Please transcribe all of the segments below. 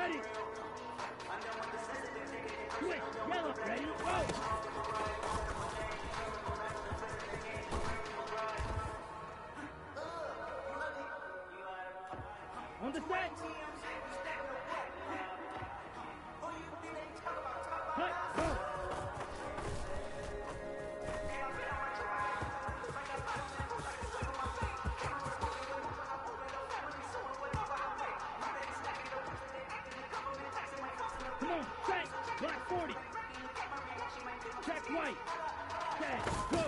ready. Switch, yellow, ready, go. On the set. Cut, go. Come on, set, black 40. Check white. Set, go.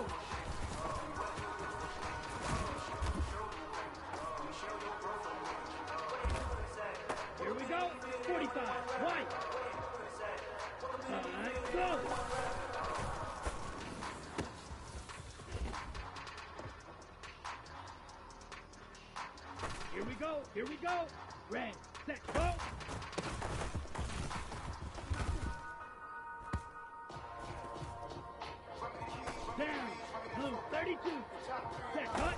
Here we go, 45, white. Go. Here we go. Red, set, go. Down, blue, 32. Set, cut.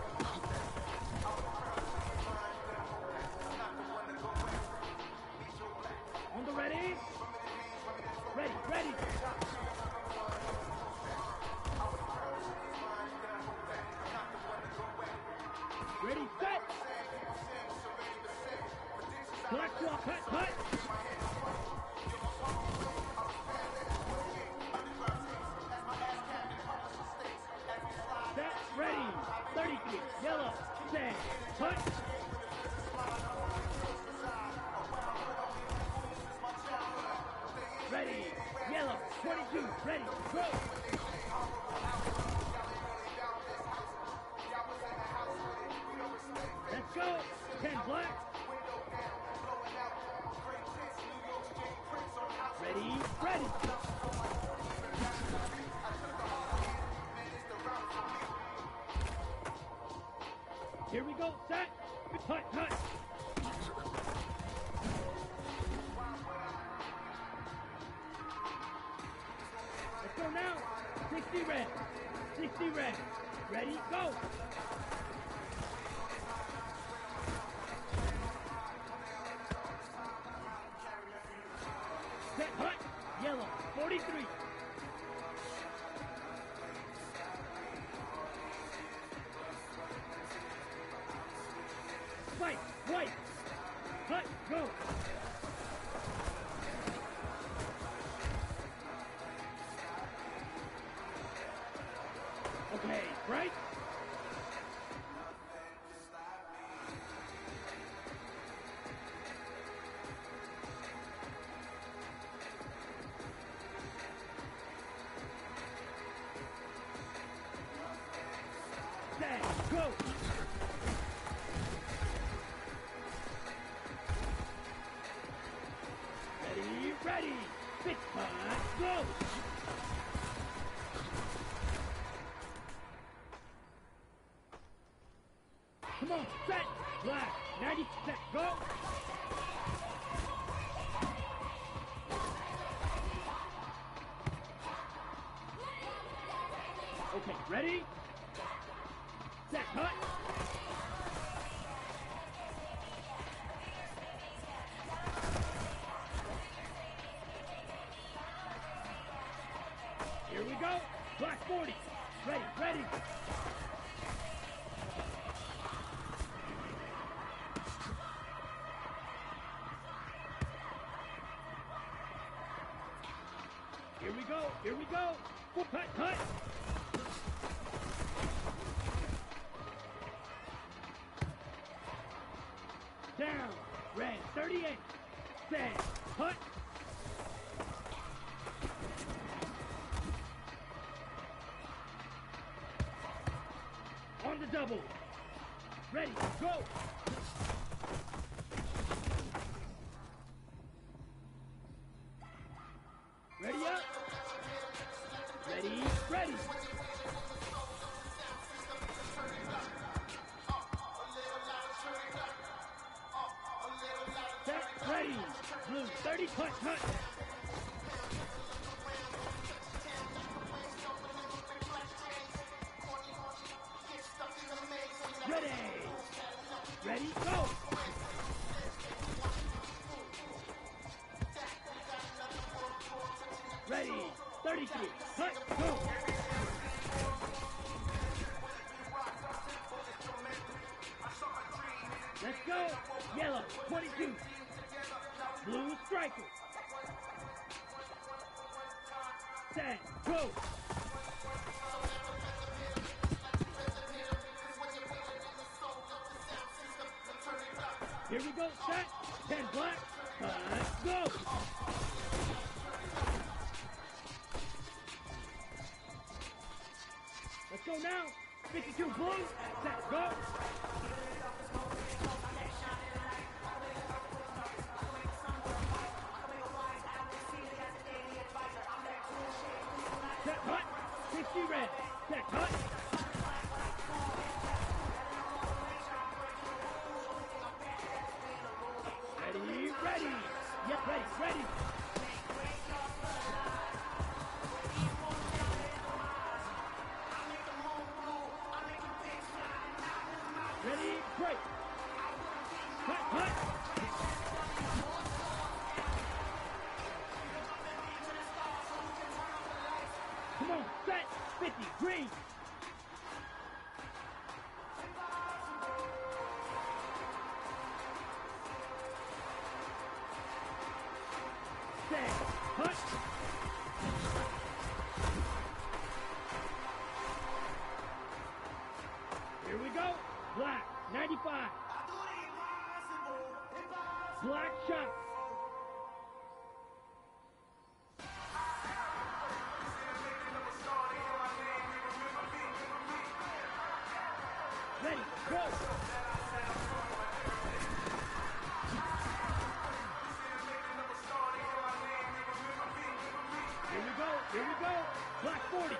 On the ready. Ready. Ready, set. Black swap, cut. Set, ready. 33, yellow, set, cut. Ready, yellow, 22, ready, go. Let's go, 10 black. Ready. Here we go, set, cut. Let's go now, 60 red, ready, go. Set, cut, yellow, 43. Fight, white, cut, go. Okay, right. Set, go. Ready, 6, 5, go. Come on, set, black, 90, set, go. Okay, ready, set, cut. Here we go, black 40, ready. Here we go, cut. Down, red, 38, set, cut. On the double. Ready, go. Ready up. Ready. Set, ready. Blue, 30, cut. Ready, go! 23. Hut, go. Let's go. Yellow, 22. Blue striker. Set, go. Here we go, set. 10 black. Let's go. Let's go now. 52 blue. Set, go. Set, hut. 60 red. Set, hut. Ready. Yep, ready. Ready, break. Hut. Come on, set. 50, green. Set, hut. Here we go. Black, 95. Black shot. Ready, go. Here we go. Black 40.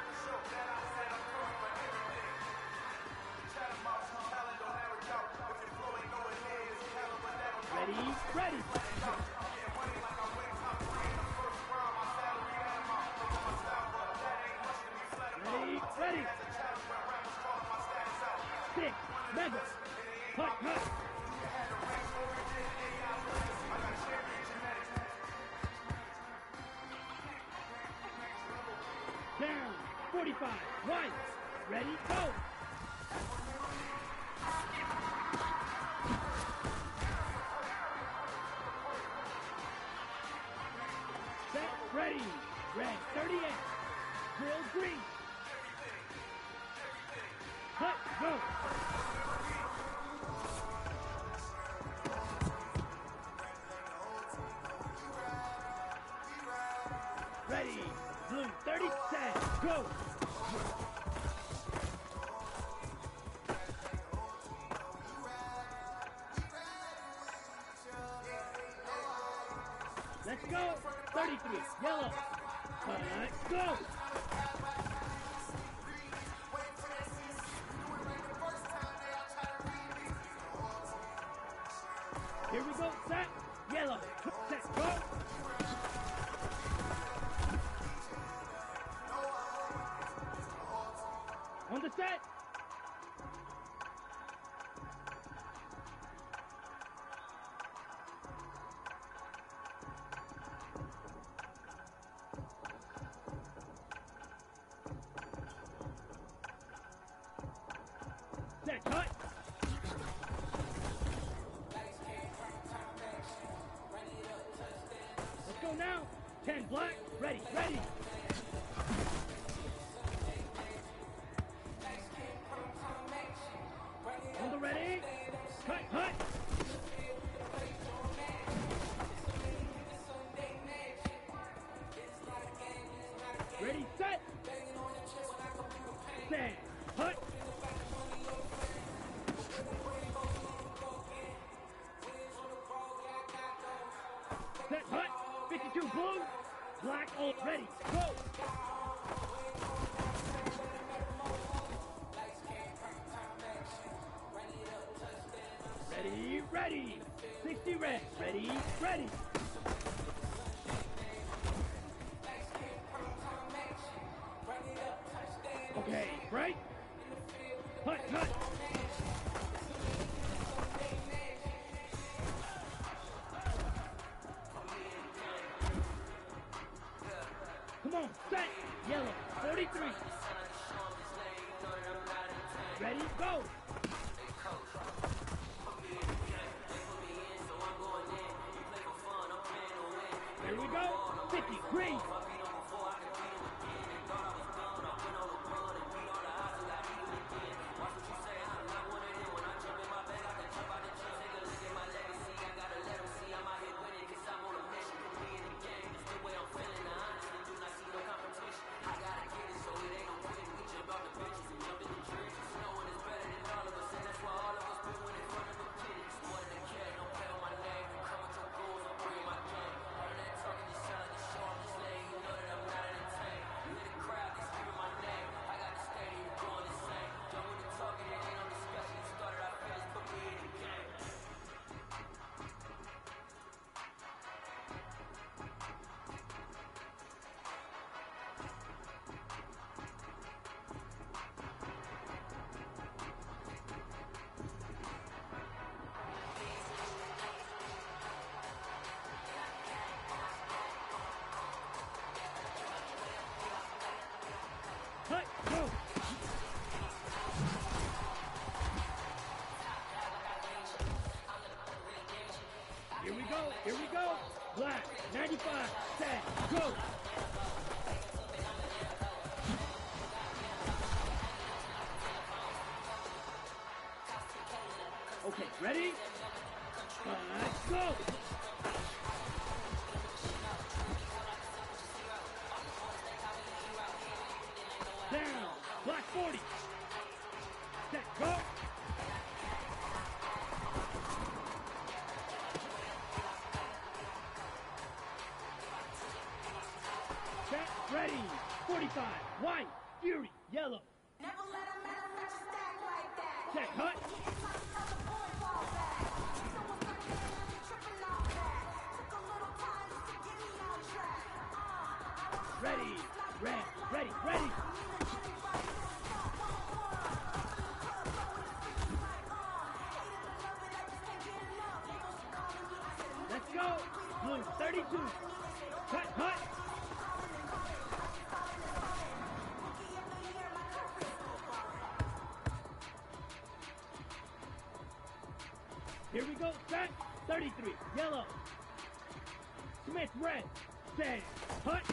Ready. Ready. Six. Mega. Hut. Down. 45. White. Ready. Go. Set. Ready. Red. 38. Drill green. Hut. Go. Ready. Blue. 30 set. Go. Let's go. 33. Yellow. Let's go. Here we go. Set. Yellow. Set. Go. On the set. Set. Cut. Let's go now. 10 black. Ready. On the ready. Cut. Ready, set. Stand. Hut. Set. Hut. 52 blue. Black all ready. Go. Ready. 60 red. Ready. Okay, right? Hut. Come on, set. Yellow, 43. Ready, go. Here we go. 50, green. Cut, go. Here we go, here we go. Black, 95, set, go. Okay, ready? Let's go. Down, black 40. Set, go. Set, ready. 45, white, fury, yellow. Never let a manufacturer stack like that. Set, cut. Ready, red, ready, ready. Let's go. Blue, 32. Cut, cut. Here we go, set, 33, yellow. Smith, red, set, cut.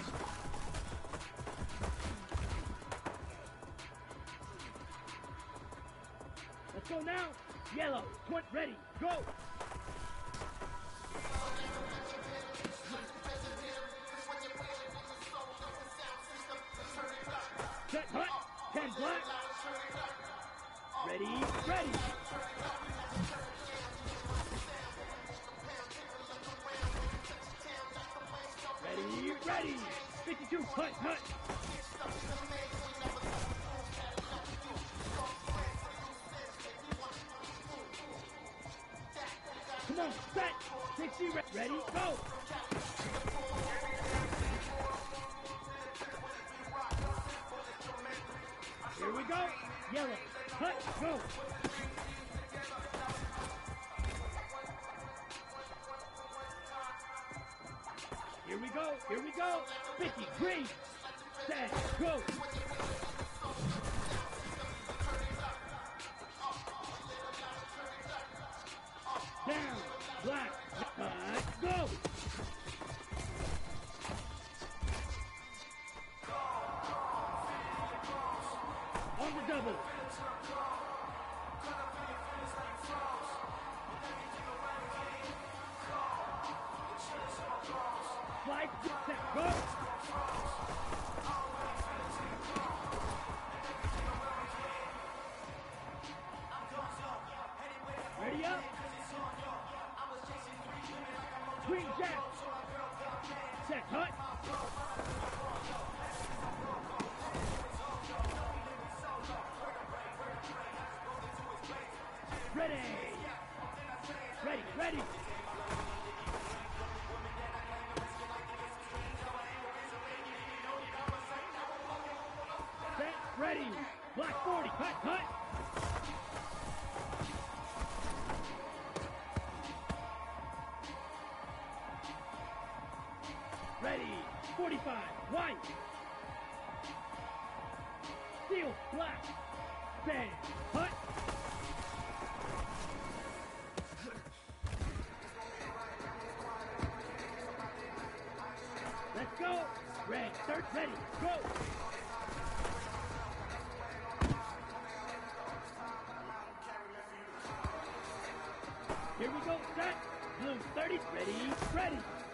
Let's go now, yellow, 20, ready, go. Set, cut, 10, black. Ready, ready. Ready, ready. 52, cut, cut. Come on, set. 60, ready, go. Here we go. Yellow, cut, go. Here we go, here we go. 50, green, set, go. Down, black, go. On the double. Slide, set, go. Ready up. Green jack. Set, cut. Ready. Ready, ready. Set, ready. Black 40, cut, cut. Ready. 45, white. Steel, black, stand, hut. Let's go. Red, third, ready, go. Here we go, set. Blue, 30, ready, ready.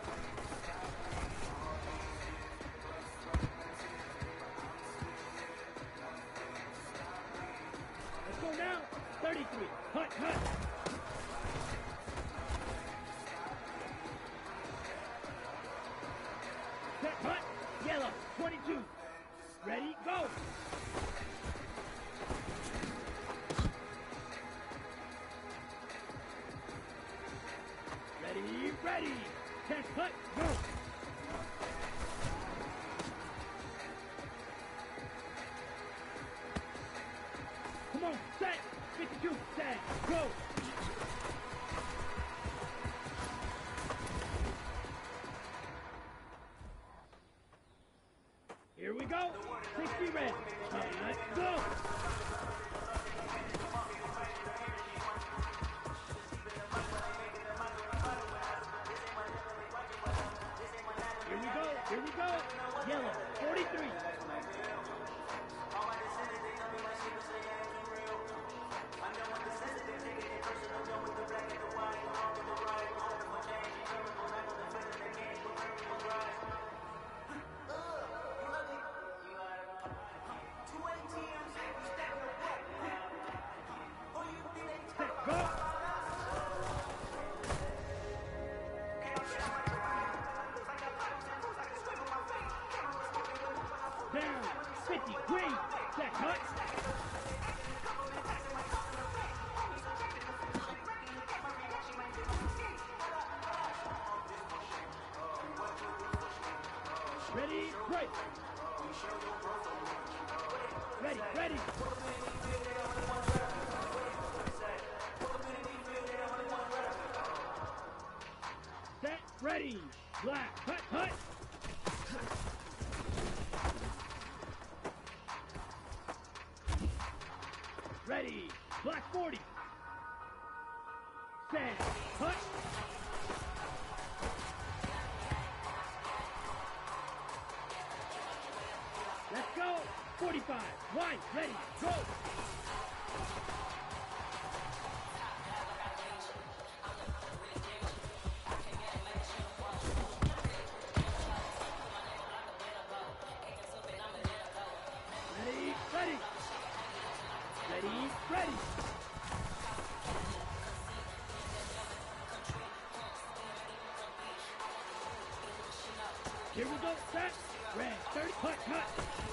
Let's go now. 33, hut, hut. Set, hut, yellow, 22. Ready, go. Ready, ready. 10, hut, go. Come on, set. 52, set, go. Here we go. 60 red. Let's go. Here we go. Here we go. Yellow. 43. Set, go. Down. 50. Green. Set, hut. Ready, break. Ready, ready. Set, ready. Black, hut, hut. Ready. Black 40. Set, hut. Let's go. 45. White, ready, go. Ready, ready. Ready, ready. Here we go, set. Red, 30, hut, hut.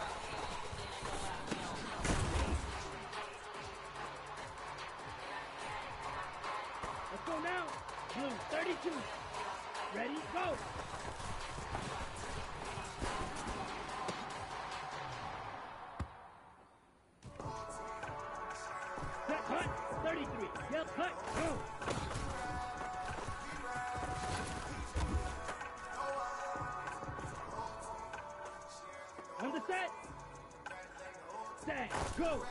Let's go now. Blue, 32. Ready, go. Set, hut, 33. Yep, hut, go. On the set. Set, go.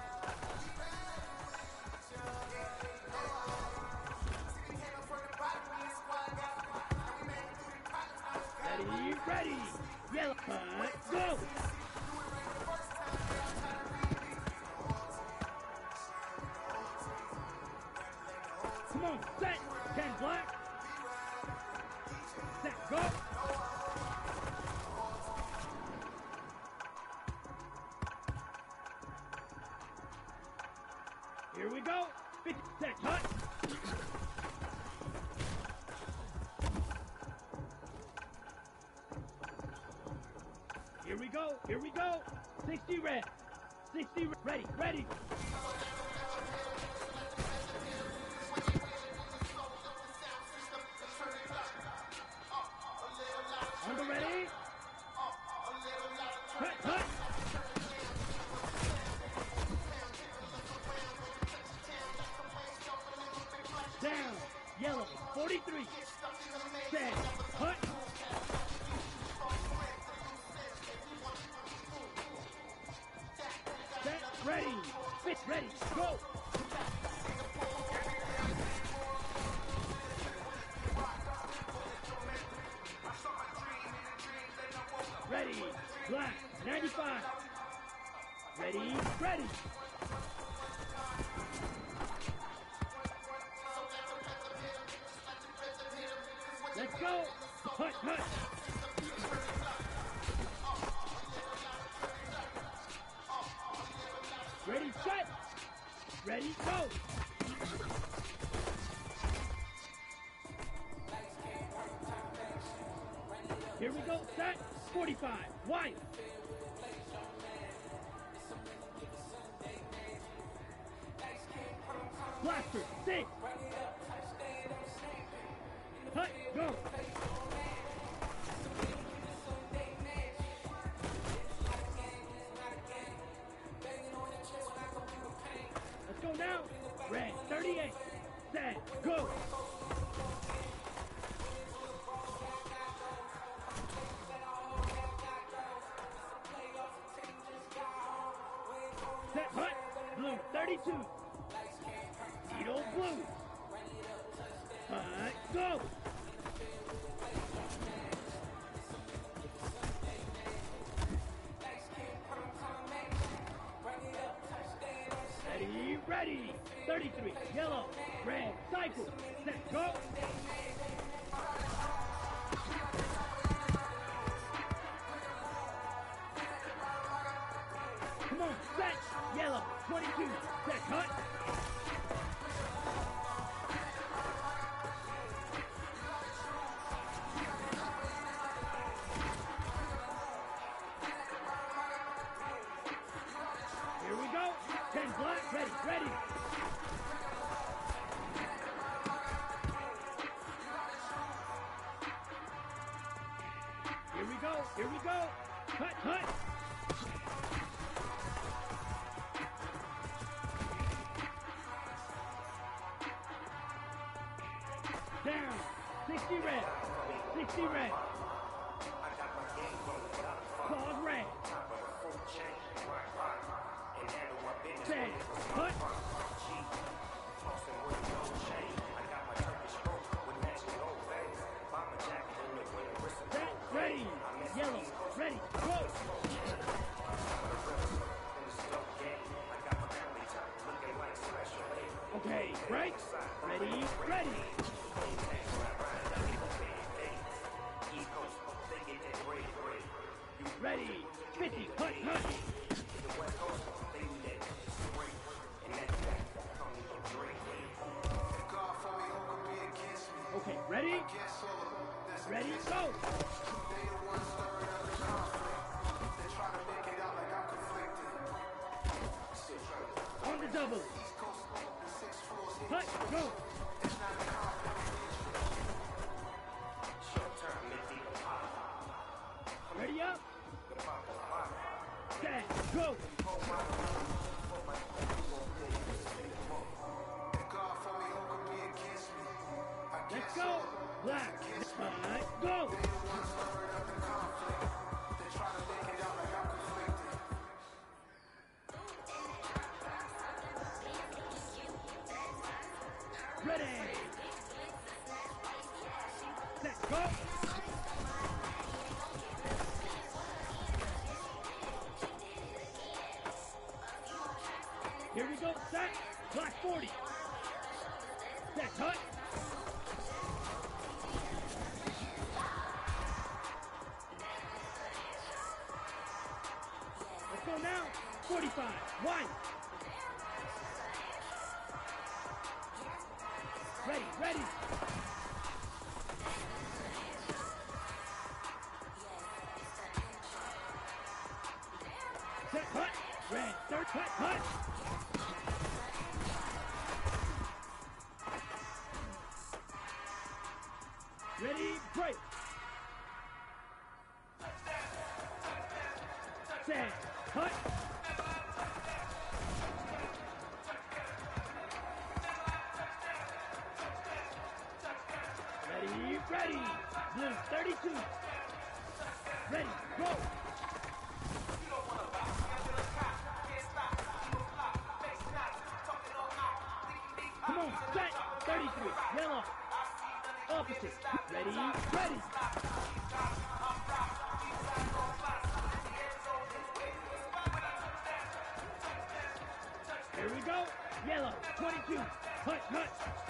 Ready, ready. Yellow, hut, go. Come on, set. 10 black. Set, go. Here we go. 50 set, hut. Here we go. Here we go. 60 red. 60 red. Ready, ready. Under ready. Hut, hut. Down. Yellow. 43. Set. Hut. Ready. Fit. Ready. Go. Ready. Black. 95. Ready. Ready. Let's go. Hut, hut. Ready, set. Ready, go. Here we go, set. 45. Wide. Blaster, 6. Hut, go. Let's go now. Red, 38. Set, go. Set, hut. Blue, 32. Needle, blue. Hut, go. Ready, ready. 33, yellow, red, cycle. Set, go. Come on, set. Yellow, 22. Set, cut. Here we go. 10 black, ready, ready. Here we go, here we go. Cut, cut. Down. 60 red. 60 red. Pause red. 10. Cut. Set. Ready. Yellow. Ready. Go. Okay. Break. Ready. Ready. Ready. 50. Cut. Cut. Okay. Ready. Ready. Go. On the double. Cut. Go. Ready up. Set. Go. Let's go. Black. Go. Ready. Set. Go. Here we go. Set. Black 40. Set. Cut. Let's go now. 45. White. Ready, ready. Set, cut. Red, third, cut, cut. Ready, break. Set, cut. Ready, ready. Blue, 32. Ready, go. on, set, 33, yellow. Opposite, ready, ready. Here we go, yellow, 22, hut, hut.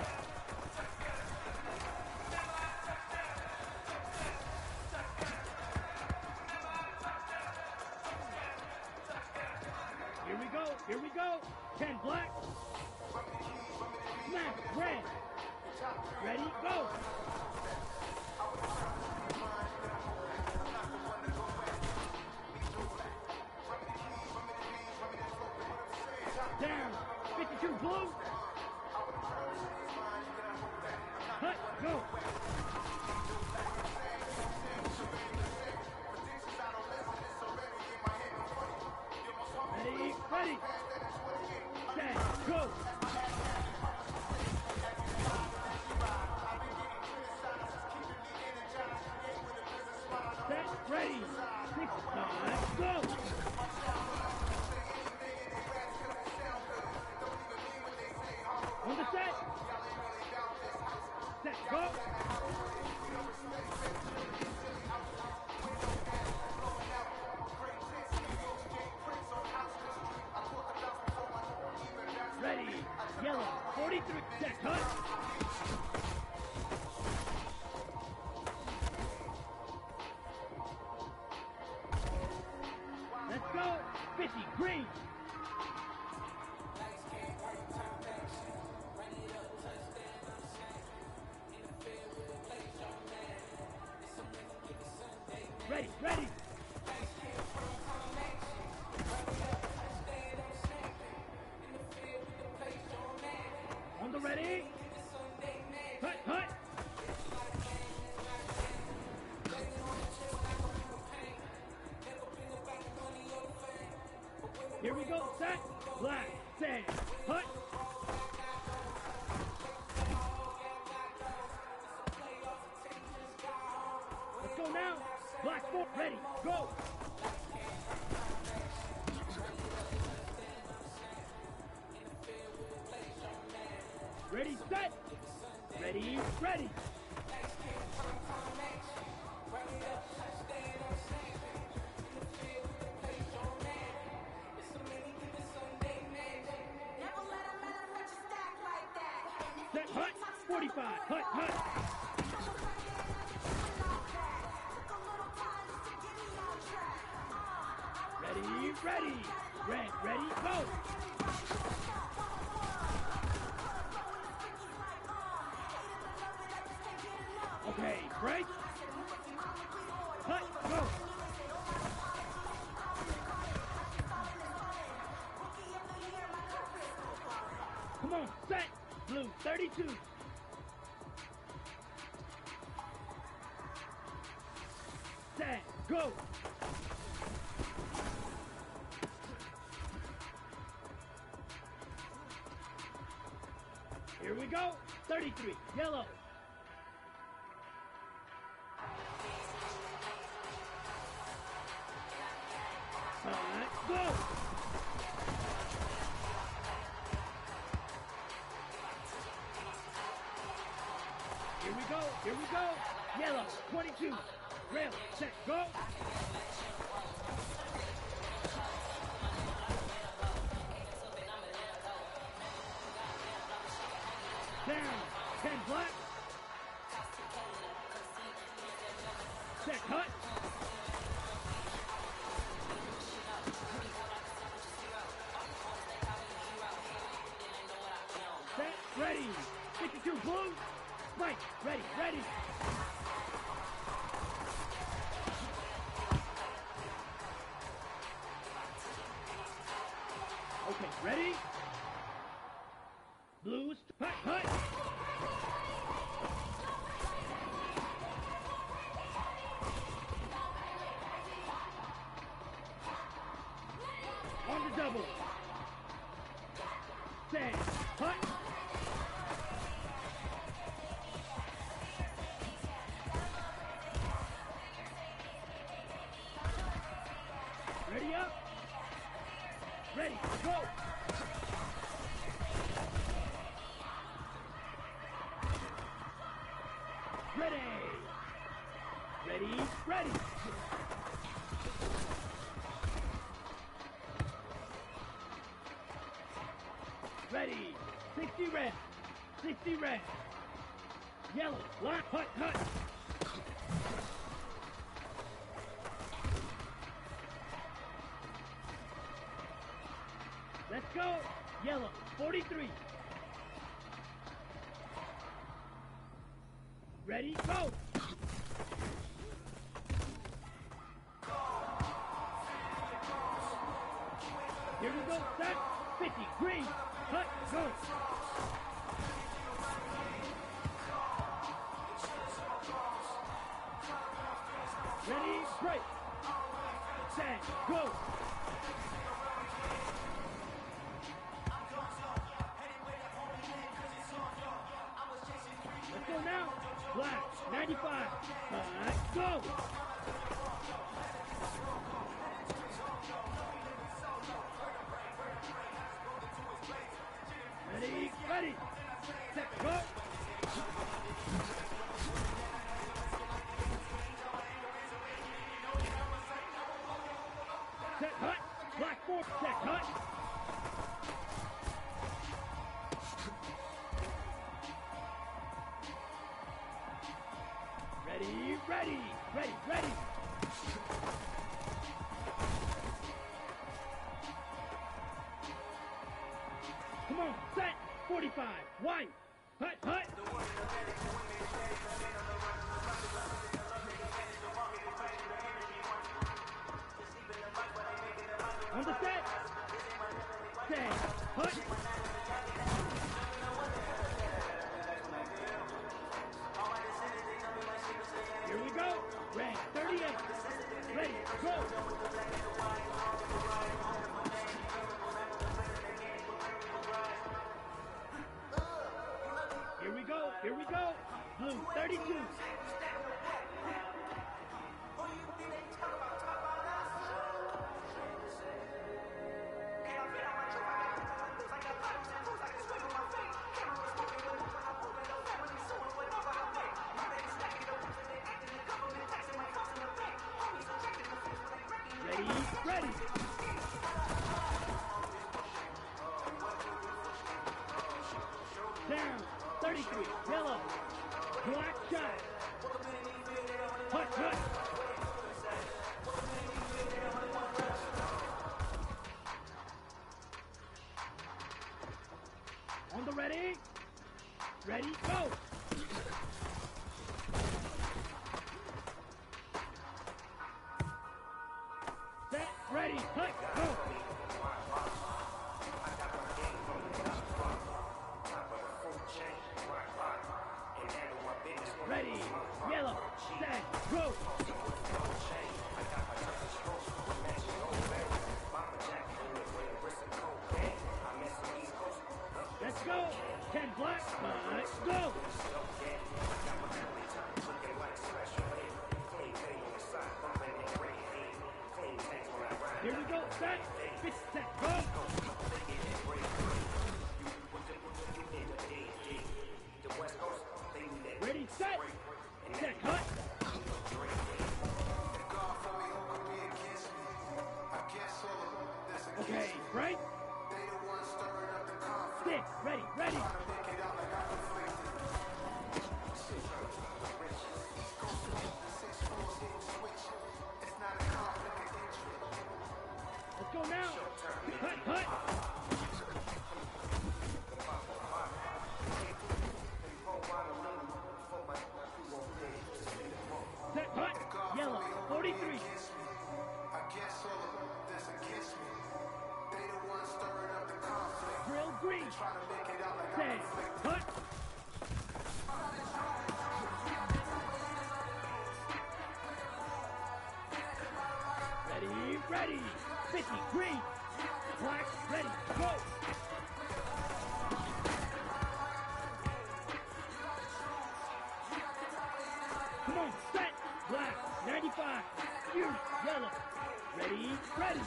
Here we go, 10 black. Smash, red. Ready, go. Down, 52 blue. Hut, go. Ready, ready. Set, go. Set, ready. 6, 5, go. On the set. Set, go. Ready, yellow, 43, set, hut. Let's go, 50, green. Ready, ready. On the ready. Hut, hut. Here we go, set, black, sand, hut. Let's go now. Black 4, ready, go. Ready, set. Ready, ready. Set, hut, 45, hut, hut. Ready, ready. Red, ready, go. Okay, break. Hut, go. Come on, set. Blue, 32. Set, go. Here we go, 33, yellow. Let's go. Here we go. Yellow, 22. Rail, set, go. Down, 10 black. Set, hut. Set, ready. 52 blue. Spike, ready, ready. Okay, ready? Blues, hut, hut. On the double. Set, hut. Ready up. Ready, go. Ready, ready. Ready. 60 red. 60 red. Yellow. Black. Hut, hut. Let's go. Yellow. 43. Ready, go. Here we go. Set. 50. Green. Hut, go. Ready, break. Set, go. Let's go now. Black, 95. Let's go. Ready, ready. Set, go. Set, hut. Black 4, set, hut. Ready, ready, ready, ready. Come on, set, 45, white, hut, hut. On the set, hut. Here we go, rank 38, ready, go. Here we go, here we go. Blue 32. Ready, ready. Down, 33, yellow, black shot. Hut, hut. On the ready, ready, go. Set, ready, hut, go. Ready, yellow, set, go. Let's go. 10 black, let's go. Here we go, set, 50 set, go. Ready, set, set, hut. Okay, right. 6, ready, ready. Let's go now. Hut, hut. Set, hut. Yellow, 43. Drill green. Set, hut. Ready, ready. 50, green. Black, ready, go. Come on, set. Black, 95. Fury, yellow. Ready, ready.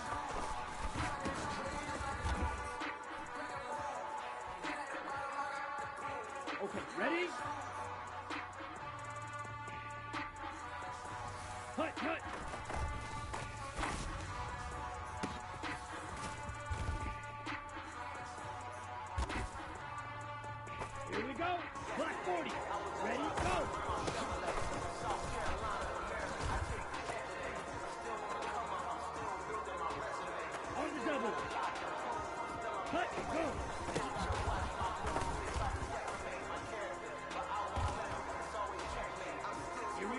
Okay, ready?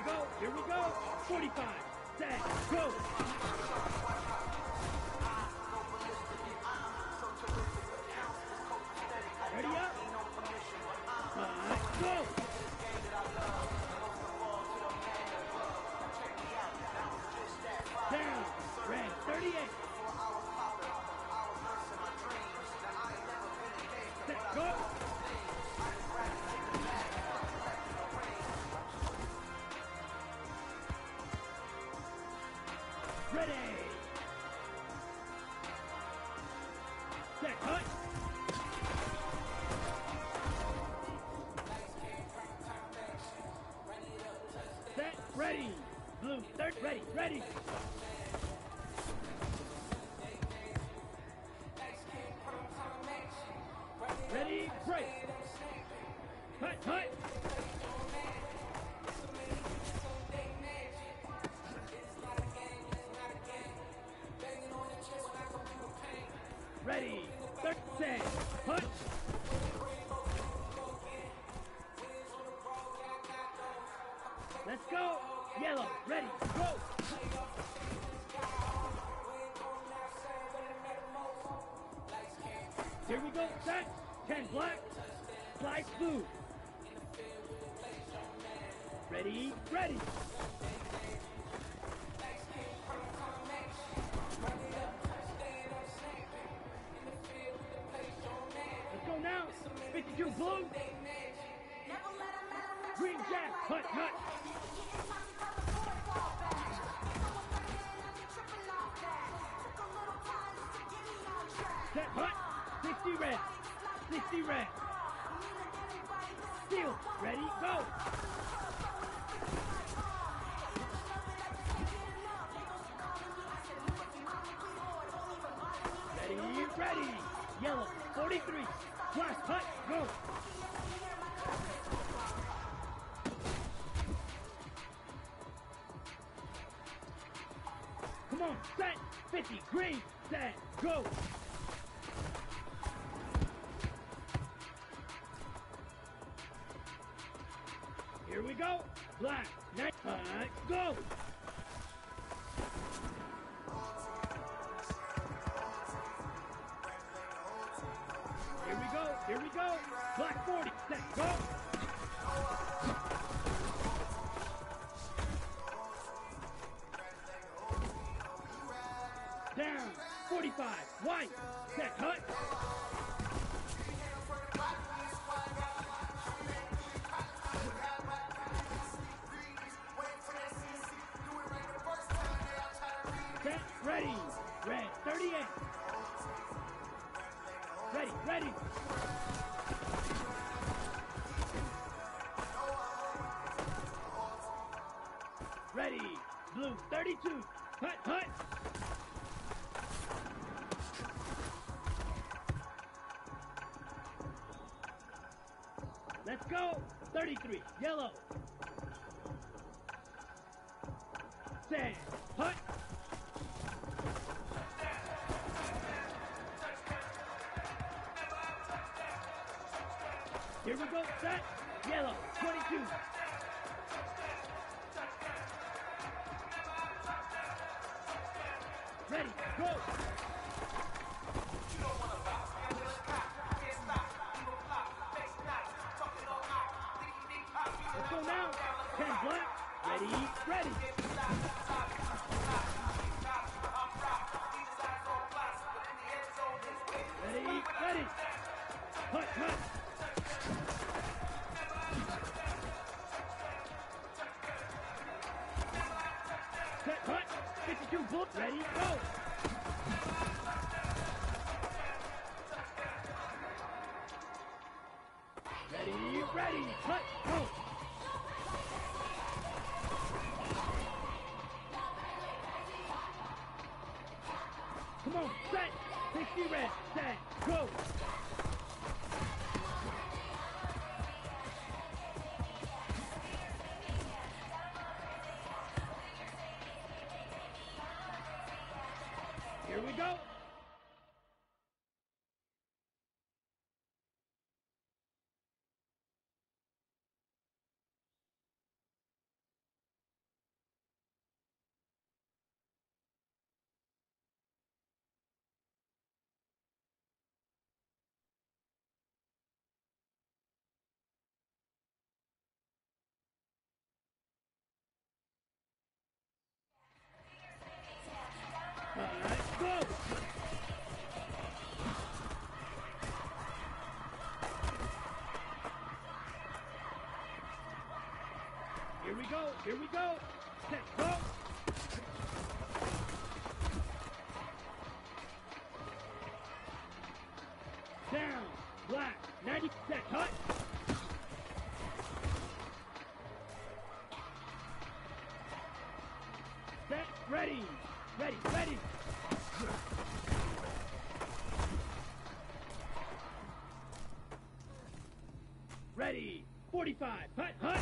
go, here we go. 45, set, go. Ready up. Go. Down, red, 38. Set, go. Ready. Set, cut. Set, ready. Blue, third, ready, ready. Ready, break. Cut, cut. Ready, third, set, punch. Let's go. Yellow, ready, go. Here we go, set. 10 black. Slice blue. Ready, ready. Let's go now. 52 blue. Green jack, cut, cut. Set, hut. 60 red. 60 red. Steel, ready, go. Ready, ready. Yellow, 43. Glass, hut, go. Come on, set. 50, green, set, go. Here we go. Black, night, go. Here we go, here we go. Black 40, set, go. Down, 45, white, set, hut. Set, ready, red, 38. Ready, ready. Ready, blue, 32. Hut, hut. Let's go, 33, yellow. Set, hut. Here we go, set, yellow, 22. Ready, go. Let's go now. 10 black, ready, ready. Ready, ready. Hut, hut. Set, hut. 52 book, ready, go. Ready, ready, hut, go. Come on, set. 60 red, set, go. Here we go. Here we go. Set, go. Down. Black. 90. Set, cut. Set, ready. Ready, ready. Ready. 45. Hut, hut.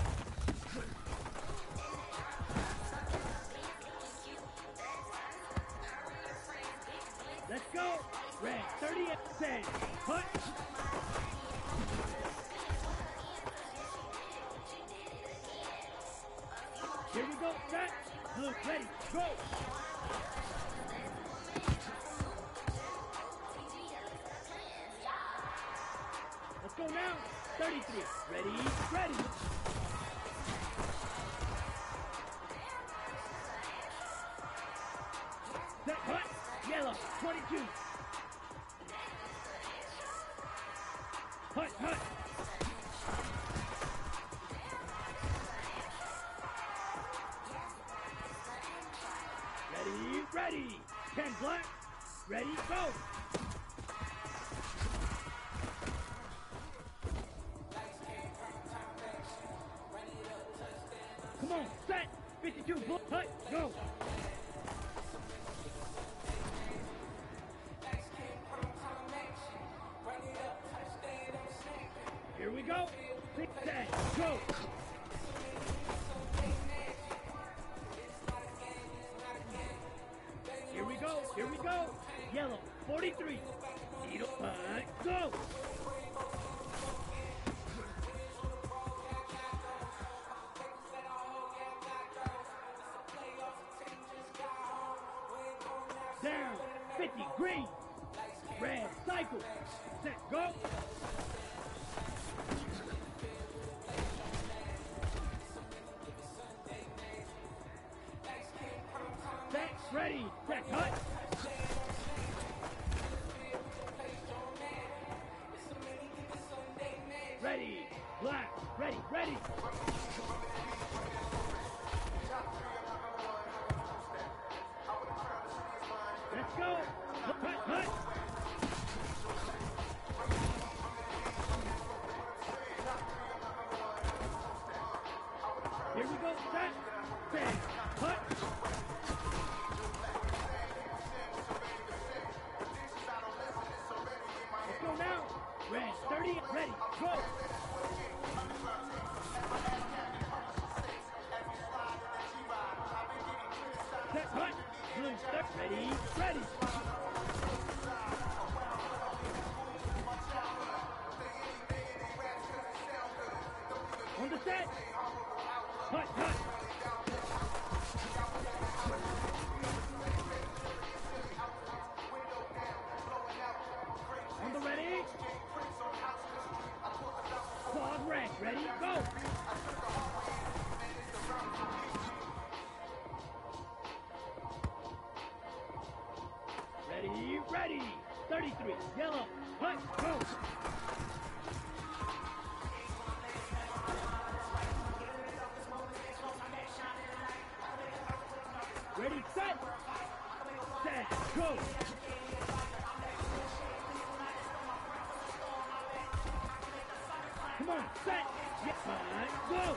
Let's go. Red. 30 and 10. Hut. Here we go. Set. Blue. Ready. Go. Let's go now. 33. Ready. Ready. Set. Hut. Yellow. 22. Hut. Hut. Ready. Ready. 10 black. Ready. Go. Come on. Set. 52. Blue. Hut. Go. Here we go. 6, 10. Go. Here we go. Here we go. Yellow. 43. Needle. Go. Down. 50. Green. Red. Cycle. Set. Go. Set. Ready. Set. Cut. Ready. Black. Ready. Ready. Let's go. Cut. Cut. Here we go. Set. Set. Cut. Let's go now. Red. 30. Ready. Go. Set. Cut. Blue. Set. Ready. Ready. On the set. Hut, hut. On the ready. Quad red. Ready. Go. Ready. Ready. 33. Yellow. Hut. Go. Ready, set! Set, go! Come on, set! Yes, go!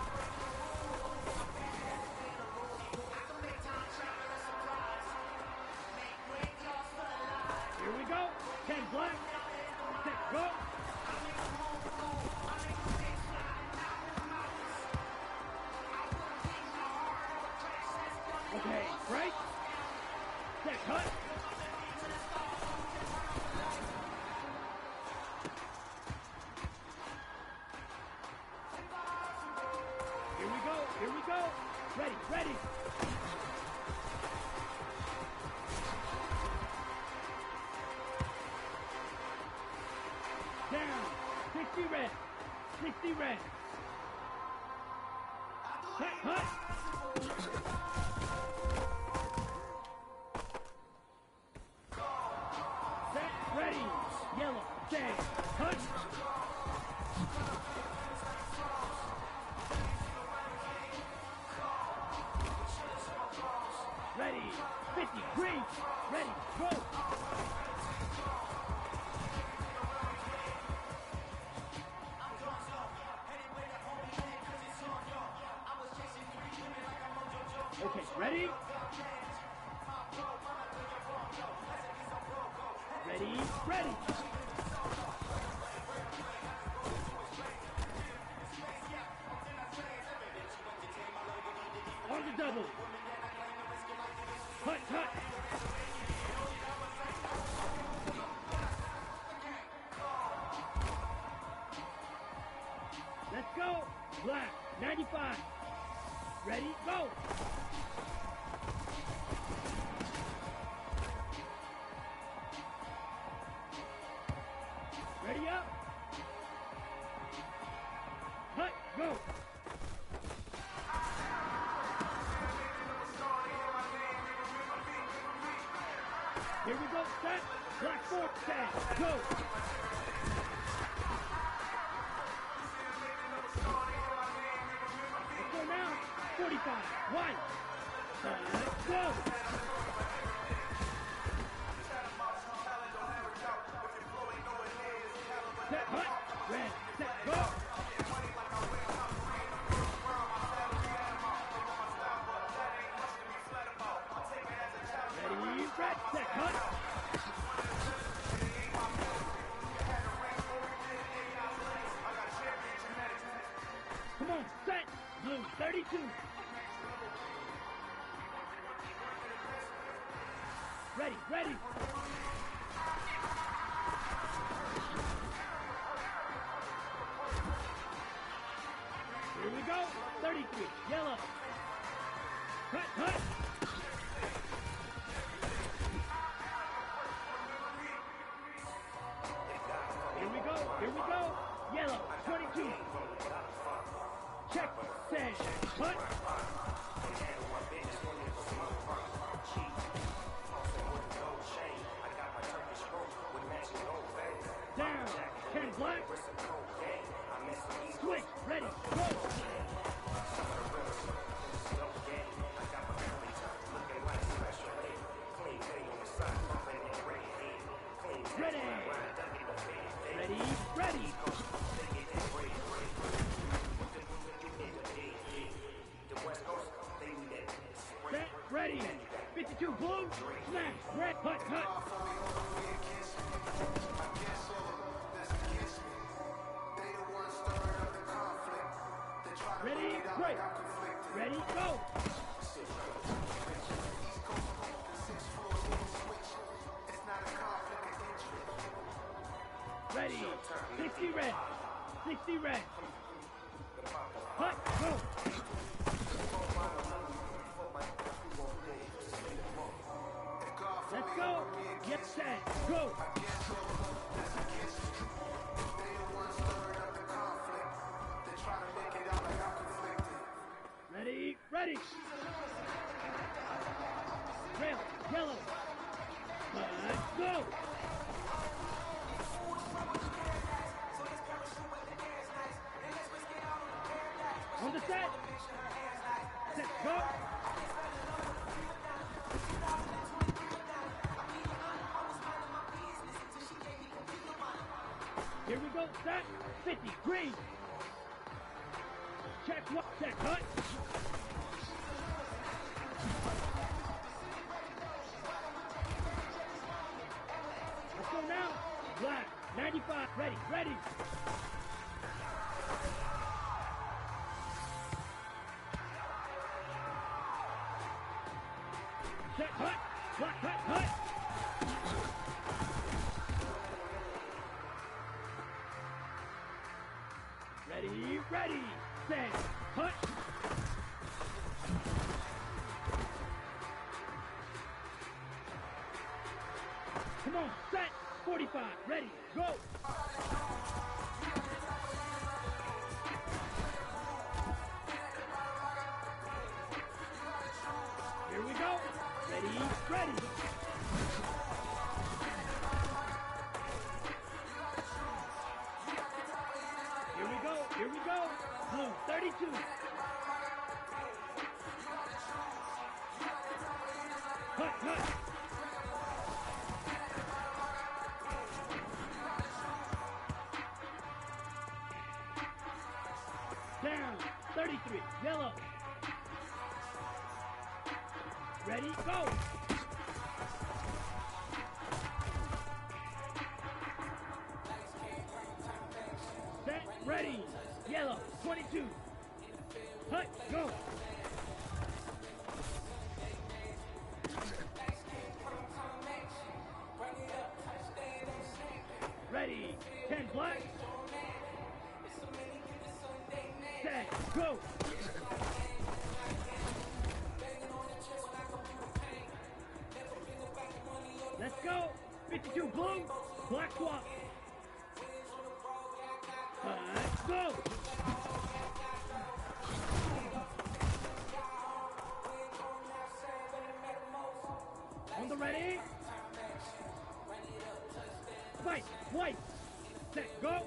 Here we go! 10 black! Set, go! Okay, right? Set, cut. Here we go, here we go. Ready, ready. Down. 60 red. 60 red. Cut, cut. Ready! Yellow, set, cut! 50, green, ready, go. Okay, ready? Ready, ready. On the double. Hut, hut. Let's go. Black, 95. Ready, go. Ready up. Hut, go. Here we go, set. Black 4, set, go. Let's go now. 45, 1. Let's go. Set, hut, red, set, go. Ready, red, set, hut. Come on, set, blue, 32. Ready, ready. Here we go, 33, yellow. Hut, hut. Here we go, yellow, 22. Check, set, hut. Down, 10 black. Switch, ready, go. Ready. Ready, ready. Set, ready. 52 blue, smash, red, hut, hut. Ready, break. Ready, go. Ready, 60 red, 60 red. Hut, go. Let's go. Get set, go. Ready, ready. Red, yellow. Let's go. On the set. Set, go. Here we go, set. 50, green. Check, what, set, hut. Let's go now. Black, 95, ready, ready. Set, hut, black, hut, hut. Ready, ready, set, hut. Come on, set, 45, ready, go. Here we go. Ready, ready. Here we go. Blue, 32. Hut, hut. Down, 33, yellow. Ready, go. Set, ready, yellow, 22. Hut, go. Ready, 10 black. Set, go. Let's go. 52 blue, black swap. Let's go. On the ready. Fight, white. Set, go.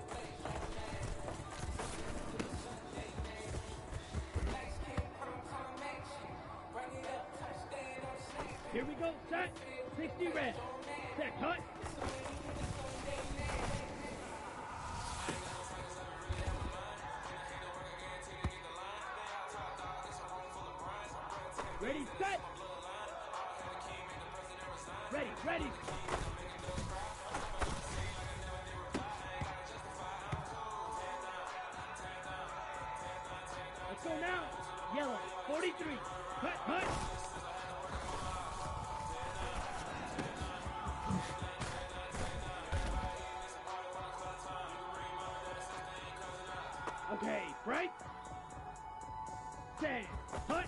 Here we go, set. 60 red. Set, cut. Ready, set. Ready, ready. Let's go now. Yellow, 43. Cut, cut. Okay, right. Stand, hut.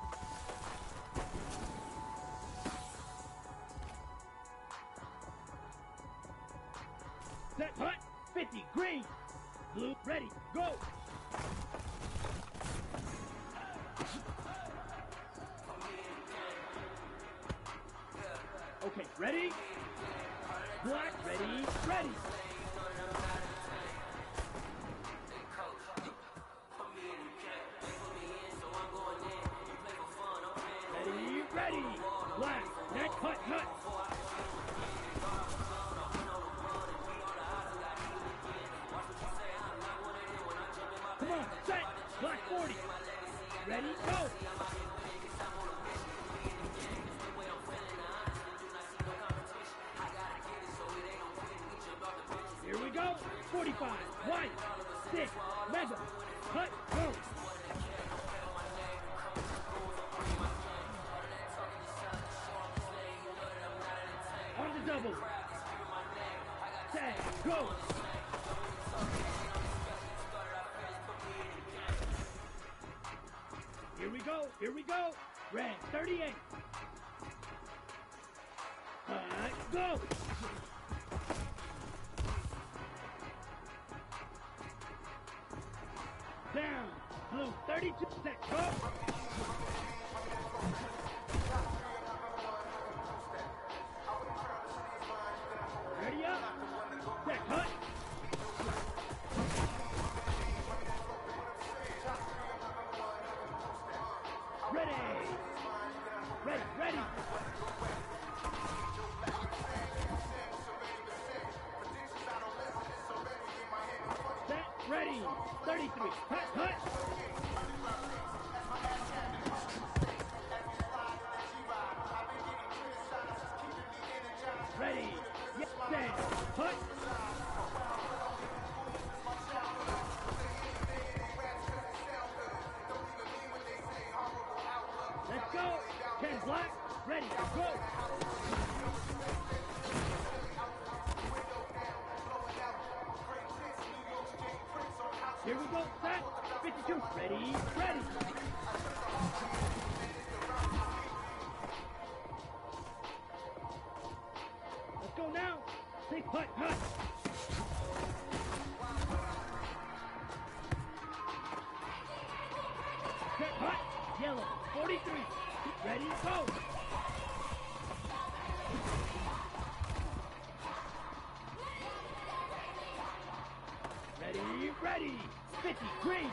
Set, hut. 50, green. Blue, ready, go. Okay, ready? Black, ready, ready. Ready, ready. Black, neck, cut, cut. Come on, set. Black 40. Ready, go. Here we go. 45. White. 6. Mega. Cut. Go. On the double. Set. Go. Here we go. Here we go. Red. 38. Go. Down. Blue, 32. Set, go. Ready up. Set, cut. Ready. Ready, ready. Set, ready. 33. Cut, cut. Ready. Yes, stand. Cut. Let's go. 10 black. Ready. Go. Here we go. Set. 52. Ready. Ready. Let's go now. 6 putt. Cut. Set. Putt. Yellow. 43. Ready. Go. Ready. Ready. 50. Green.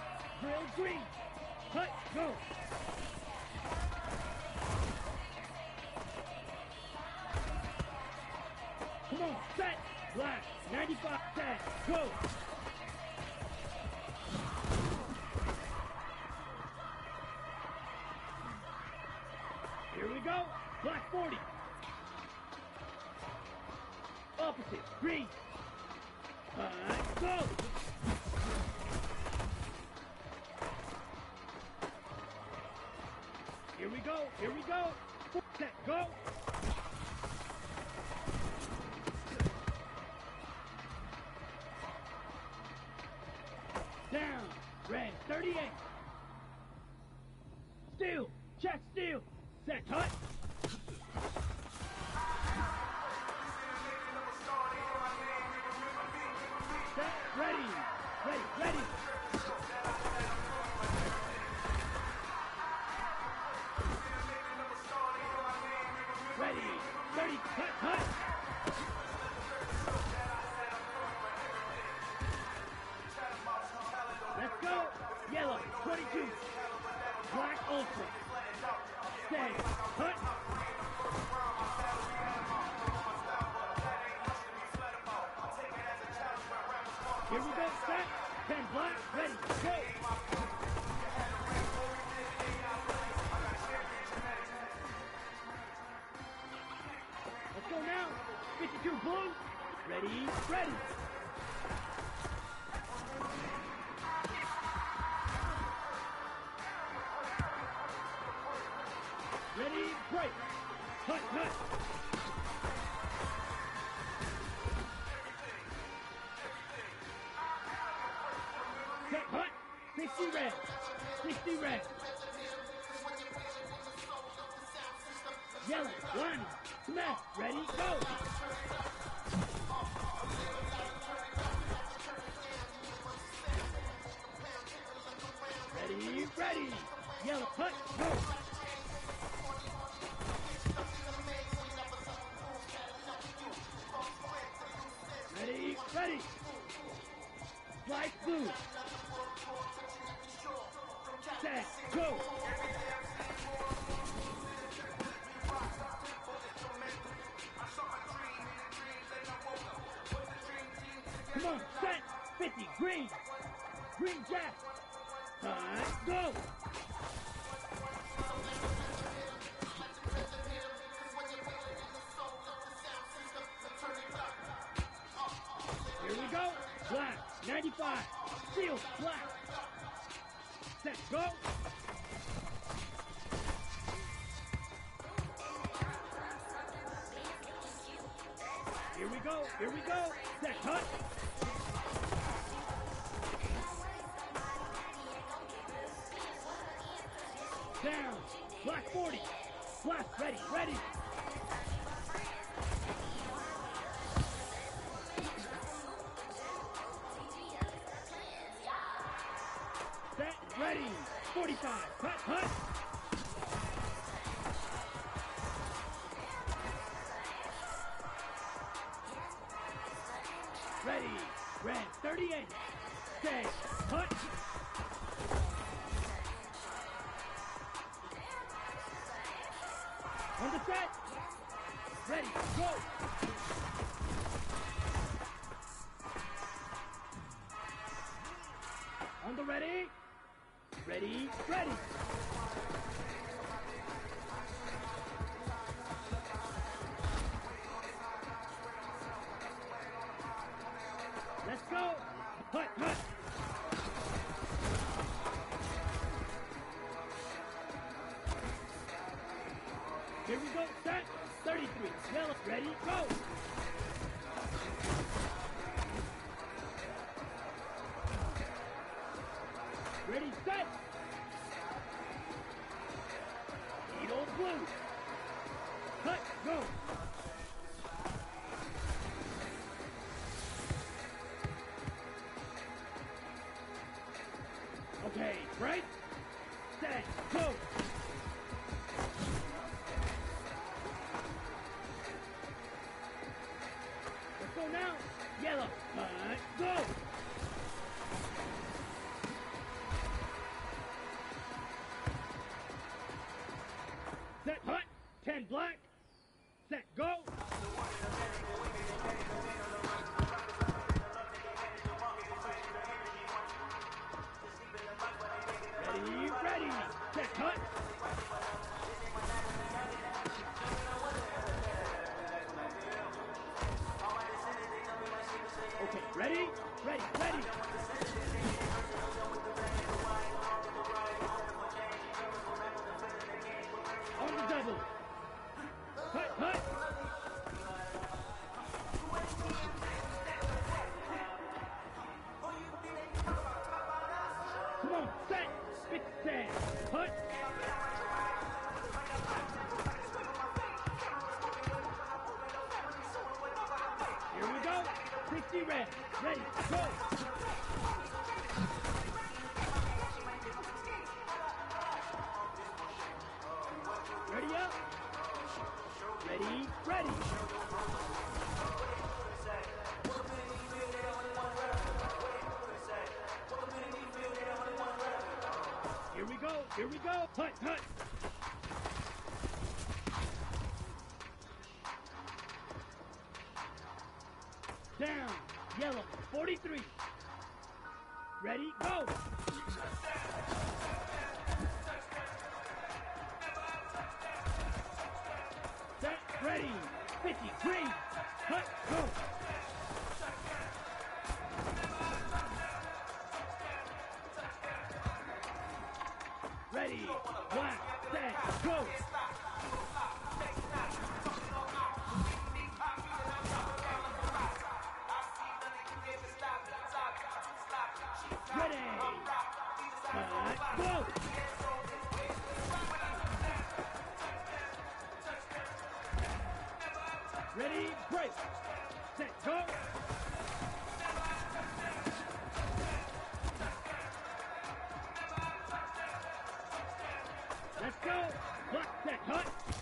Drill green. Putt. Go. 95, set, go. Here we go. Black 40. Opposite, green. Go. Here we go, here we go. Set, go. Down, red, 38. Steal, check, steal. Set, hut. Set, ready, ready, ready. Ready, 30, hut, hut. Let's go. Yellow, 22. Black ultra. Stay, hut. Here we go, set. 10 black, ready, go. Let's go now. 52 blue. Ready, ready. Ready, break. Hut, hut. Set, hut. 60 red. 60 red. Yellow, one. Smash. Ready, go. Ready, ready. Yellow, hut, go. Ready, ready. Black, blue. Set, go. Come on, set. 50, green. Green jack. Go. Here we go. Black, 95. Steel, black. Set, go. Here we go, here we go. Set, hut. Down. Black 40. Black, ready, ready. Set, ready. 45. Hut, hut. Ready. Red, 38. Stay. Hut. On the set. Ready, go. On the ready. Ready, ready. Let's go. Hut, hut. Here we go, set. 33. Yellow, ready, go. Ready, set. Needle blue. Hut, go. Okay, right? Set, go. Let's go now. Yellow, go. Set, hut. 10 black. Set, go. Set, cut. Okay, ready? Ready, ready. On the double. Cut, cut. Come on, set. 50-10. Cut. Here we go. 60 red. Ready, go. Ready up. Ready, ready. Here we go, here we go. Hut, hut. Down, yellow, 43. Ready, go. Set, ready, 50, green. Hut, go. Ready, black, set, go. Ready, go. Ready, break. Set, go. Let's go. Black, set, hut.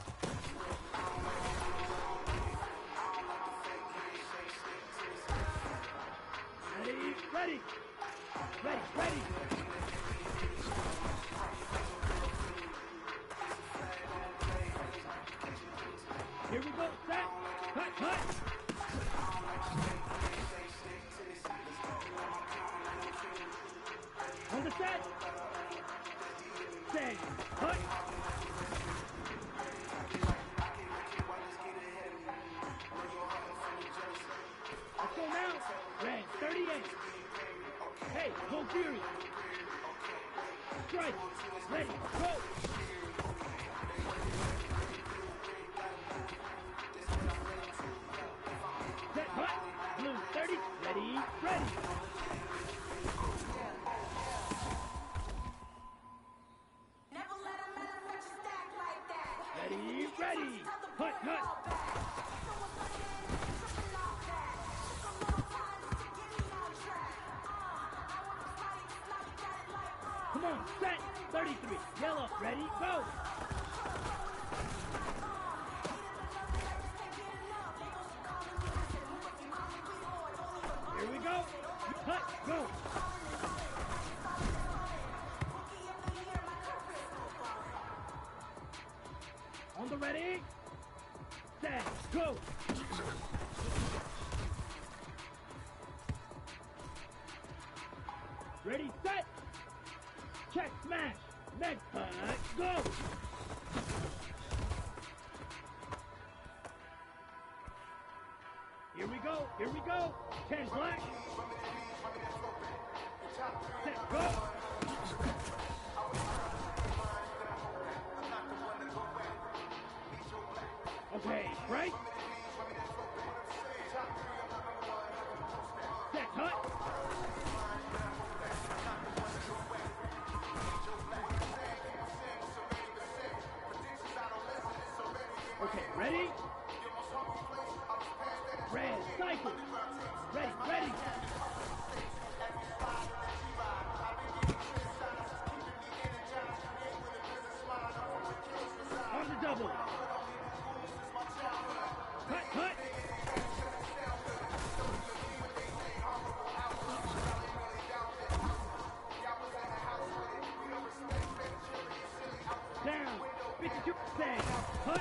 Ready, ready. Ready, ready. Here we go, set. Hut, hut. On the set. Set. Hut. Let's go now. Red, 38. Hey, go Fury. Strike. Ready, go. Set, hut. Blue, 30. Ready, ready. Never let a manufacturer stack like that. Ready, ready. Hut, hut. Come on, set. 33. Yellow, ready, go. Here we go. Hut, go. On the ready. Set, go. Ready, set. Check, smash. Next, go. Here we go, here we go. 10 black. Set, go. Okay, right. Set, hut. Okay, ready? Red, cycle. Ready, ready. On the double. Cut, cut. Down. 52%. Cut.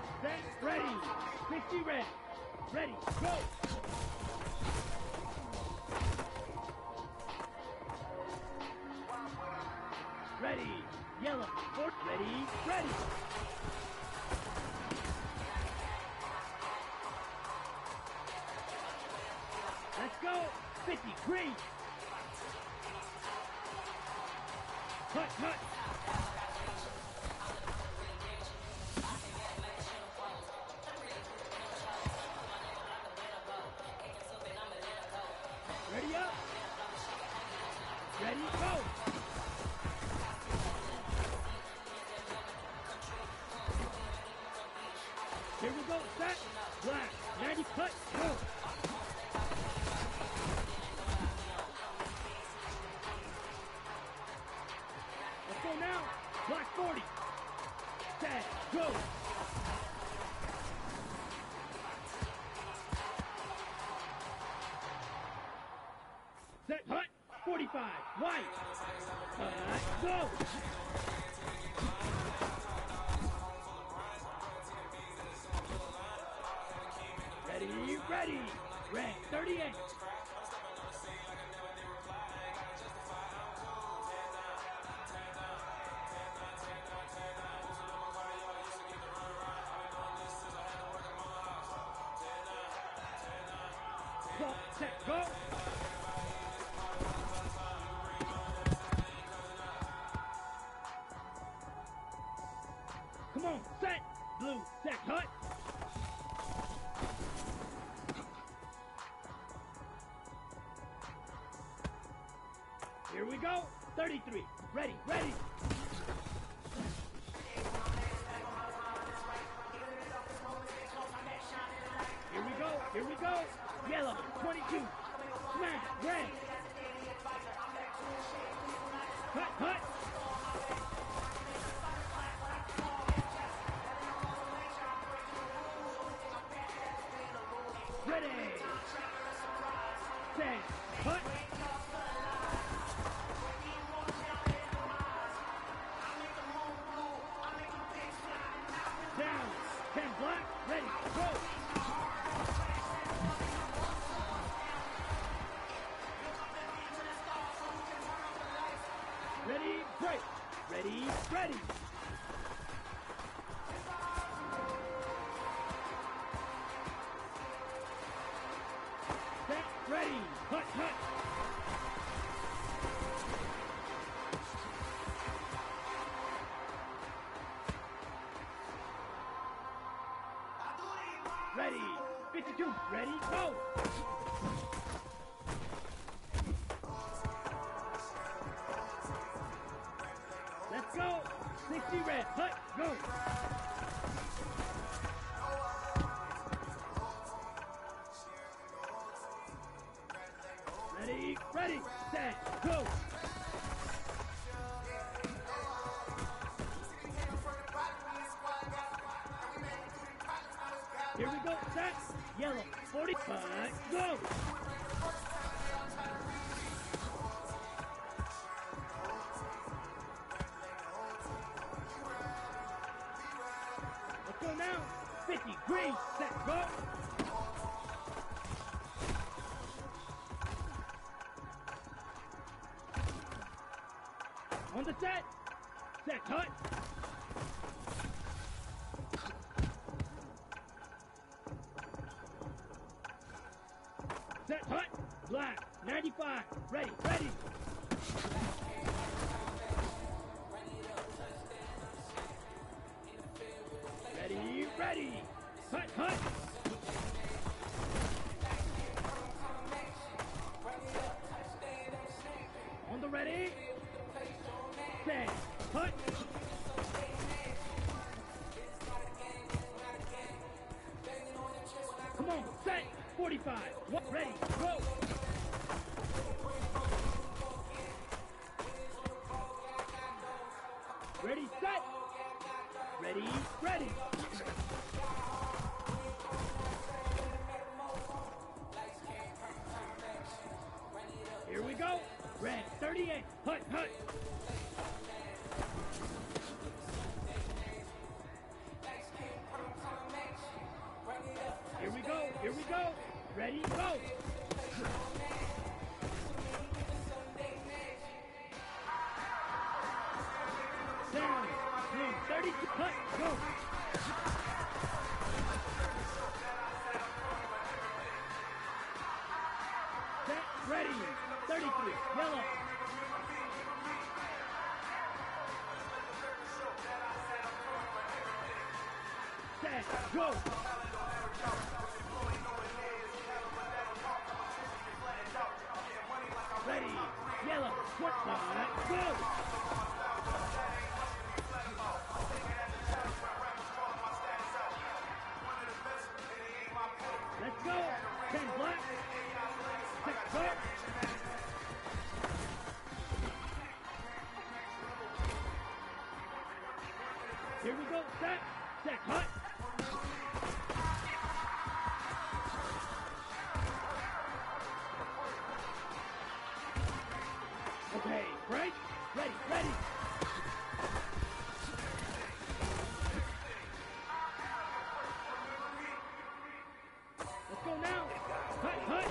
Set, ready. 60 red. Ready, go. Yellow, ready, ready. Let's go, 50, green. Cut, cut. Ready up. Ready, go. Here we go, set, black, 90, cut, go. Let's go now, black 40, set, go. Set, hut, 45, white, go. Ready, ready, red, 38. Go, set, go. Come on, set, blue, set, hut. Here we go, 33, ready, ready. Here we go, yellow, 22, smash, red. Cut, cut. Ready, set, cut. Down, 10 black, ready, go. Ready, break. Ready, ready. Set, ready. Hut, hut. Ready, 52, ready, go. Let's go, 60 red, hut, go. Ready, ready, set, go. Here we go, set, yellow, 45, go. Let's go now, 50, green, set, go. On the set, hut. Set, hut, black, 95, ready, ready. Ready, ready, hut, hut. On the ready, set, hut. Come on, set, 45, what, ready, go. Ready, set. Ready, ready. Here we go. Red, 38, hut, hut. Here we go, here we go. Ready, go. Down. go. Set, ready. 33, yellow. Set, go. Ready, yellow, what go. Let's go. 10 black. 6 go. Here we go. Set. Set. Hut. Okay. Break. Ready. Ready. Let's go now. Hut. Hut.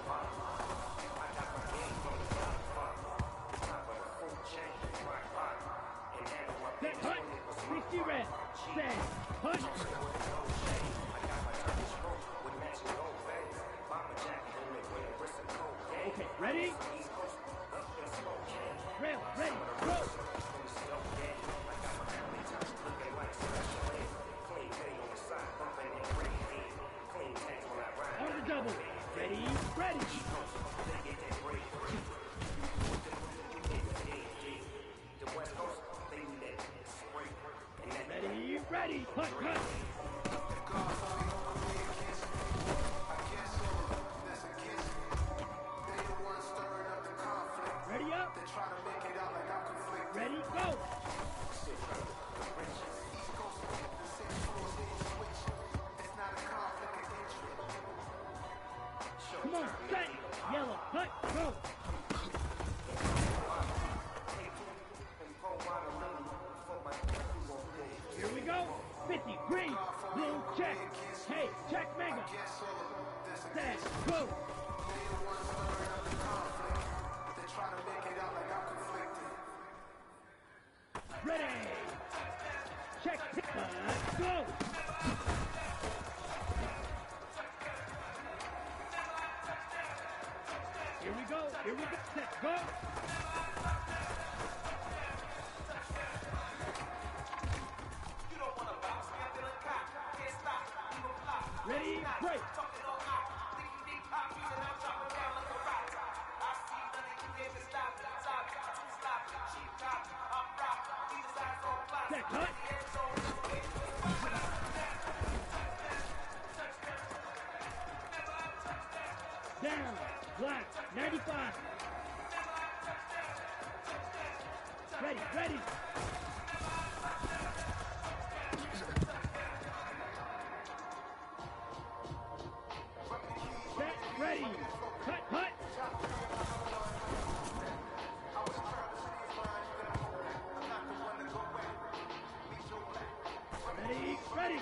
Set. Hut. 60 red. Set. Hut. Okay, ready? Rail, ready, go! On the double. Ready, ready! Ready, ready! Hut, hut! Ready up. Ready, go. Come on, set. Yellow, hut, go. Here we go. 50, green, blue, check. Hey, check mega. Set, go. Ready! Check, go! Here we go, set, go! Ready, break! Set, cut! Down, black, 95. Ready, ready. Set, ready. Cut, cut. Ready, ready.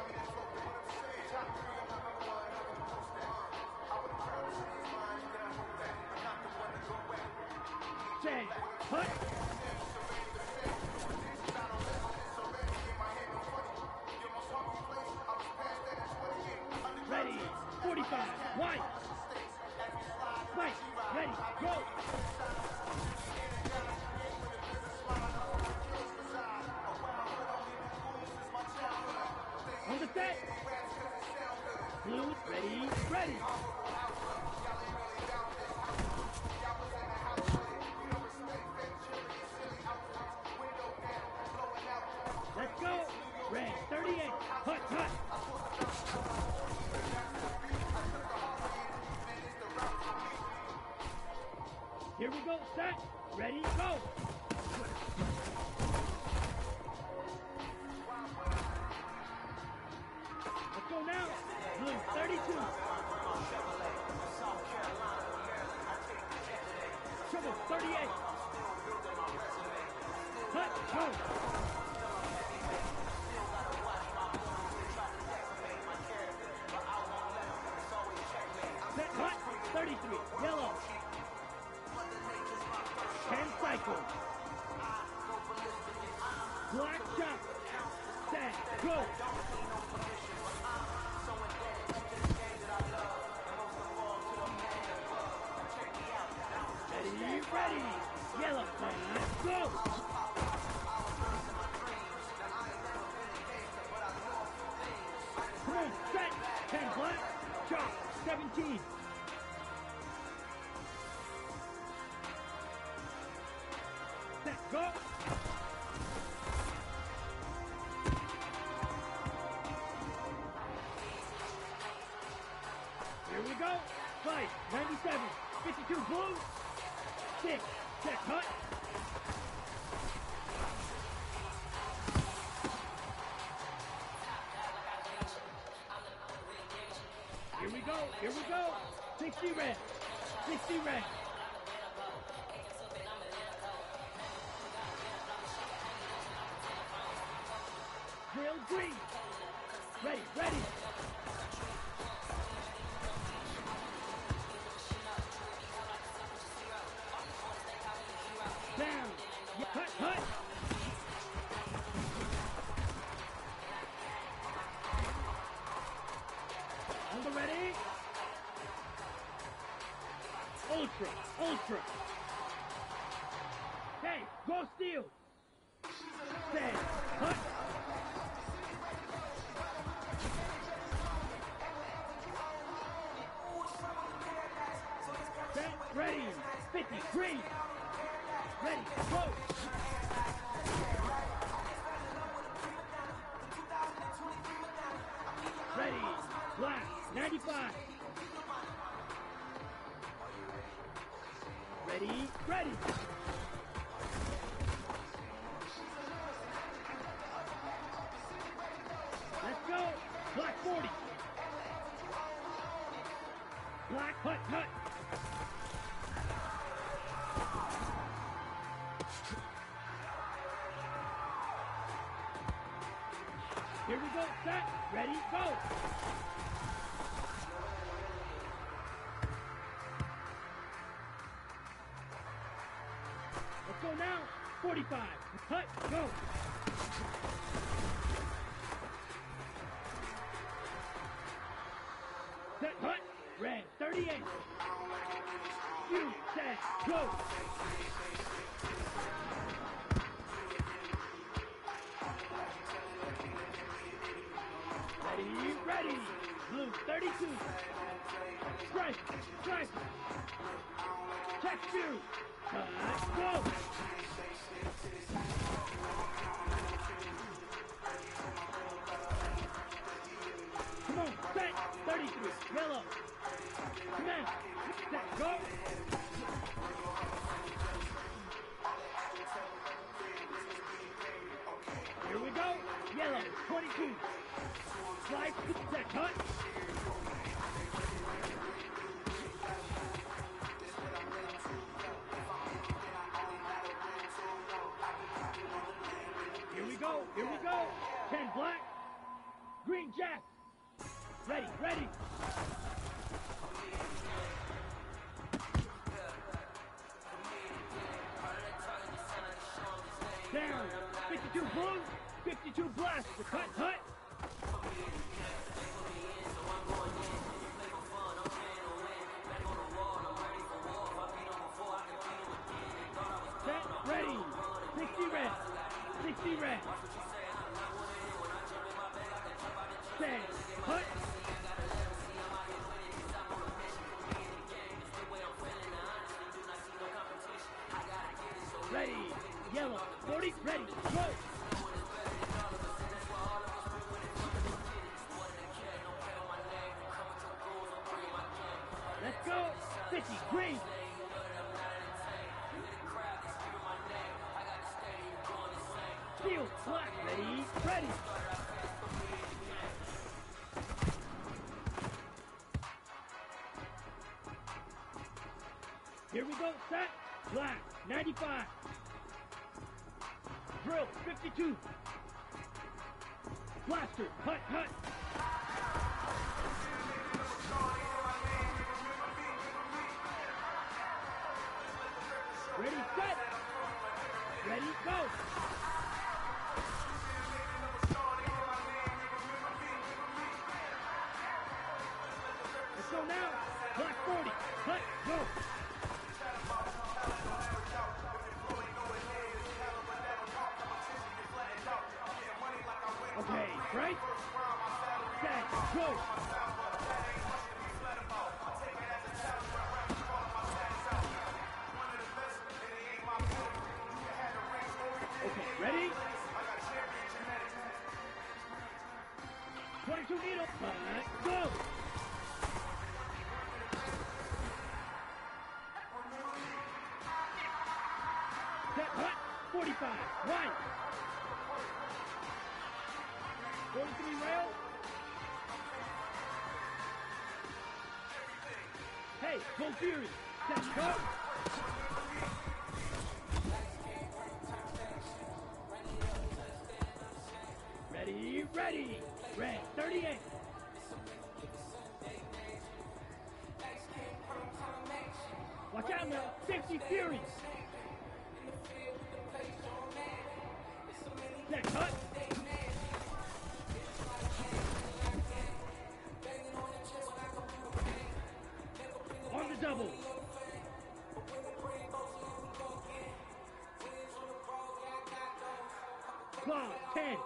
Set, cut. Ready, 45, white. White, ready, go. On the set. Blue, ready, ready. Let's go. Red, 38. Hut, hut. Here we go. Set. Ready, go. Let's go now. Blue, 32. Trouble, 38. Hut, go. Set, hut, 33. Yellow. 10 cycles. Black jump. Set. go! Ready! Yellow, go! Come on, set! 10 black, chop, 17. Set, go! Here we go! Fight, 97, 52 blue, 6, set, cut! Here we go! 60 red, 60 red. Drill green, ready, ready. Down, yeah, cut, cut. Hold it ready. Ultra, ultra. Hey, go steal. Stay, cut. Set, ready. 50, green. Ready, go. Ready, black, 95. Ready, ready. Let's go. Black 40. Black, hut, hut. Here we go, set, ready, go. Let's go now, 45, hut, go. Set, hut, red, 38. You, set, go. Ready, ready. Blue, 32. Strike, strike. Check you. Go. Come on, set, 33. Yellow. Come on, set, go. Here we go. Yellow, 22. Slide, set, cut. Here we go. 10 black. Green jack. Ready, ready. Down. 52 blue, 52 black. Cut, cut. Set, ready. 60 red. 60 red. Set, cut. Ready. Yellow. 40. Ready. Go. Let's go. 50. Green. Steel. Black. Ready. Ready. Here we go. Set. Black. 95. Drill. 52. Blaster. Hut, hut. Ready, set. Ready, go. Set hut, 45, right. 43 rail. Hey, go Fury. Set cut. Ready, ready. Red, 38. Watch out now, 50 Fury. Set cut. On the double. Claw, 10.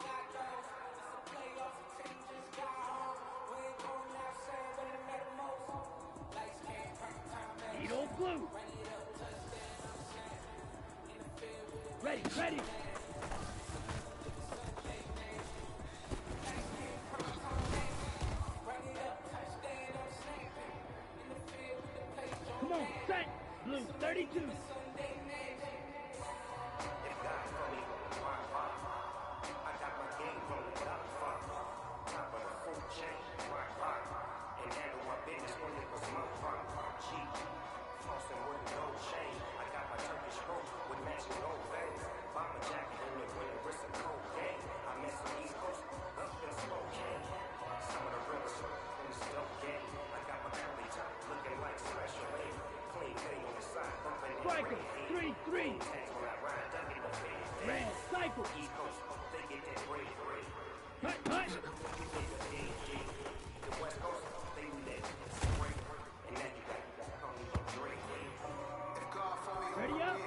Needle blue. Ready, ready. Come on, set. Blue, 32. Striker, 3-3. Red, cycle. Cut, cut. Ready up.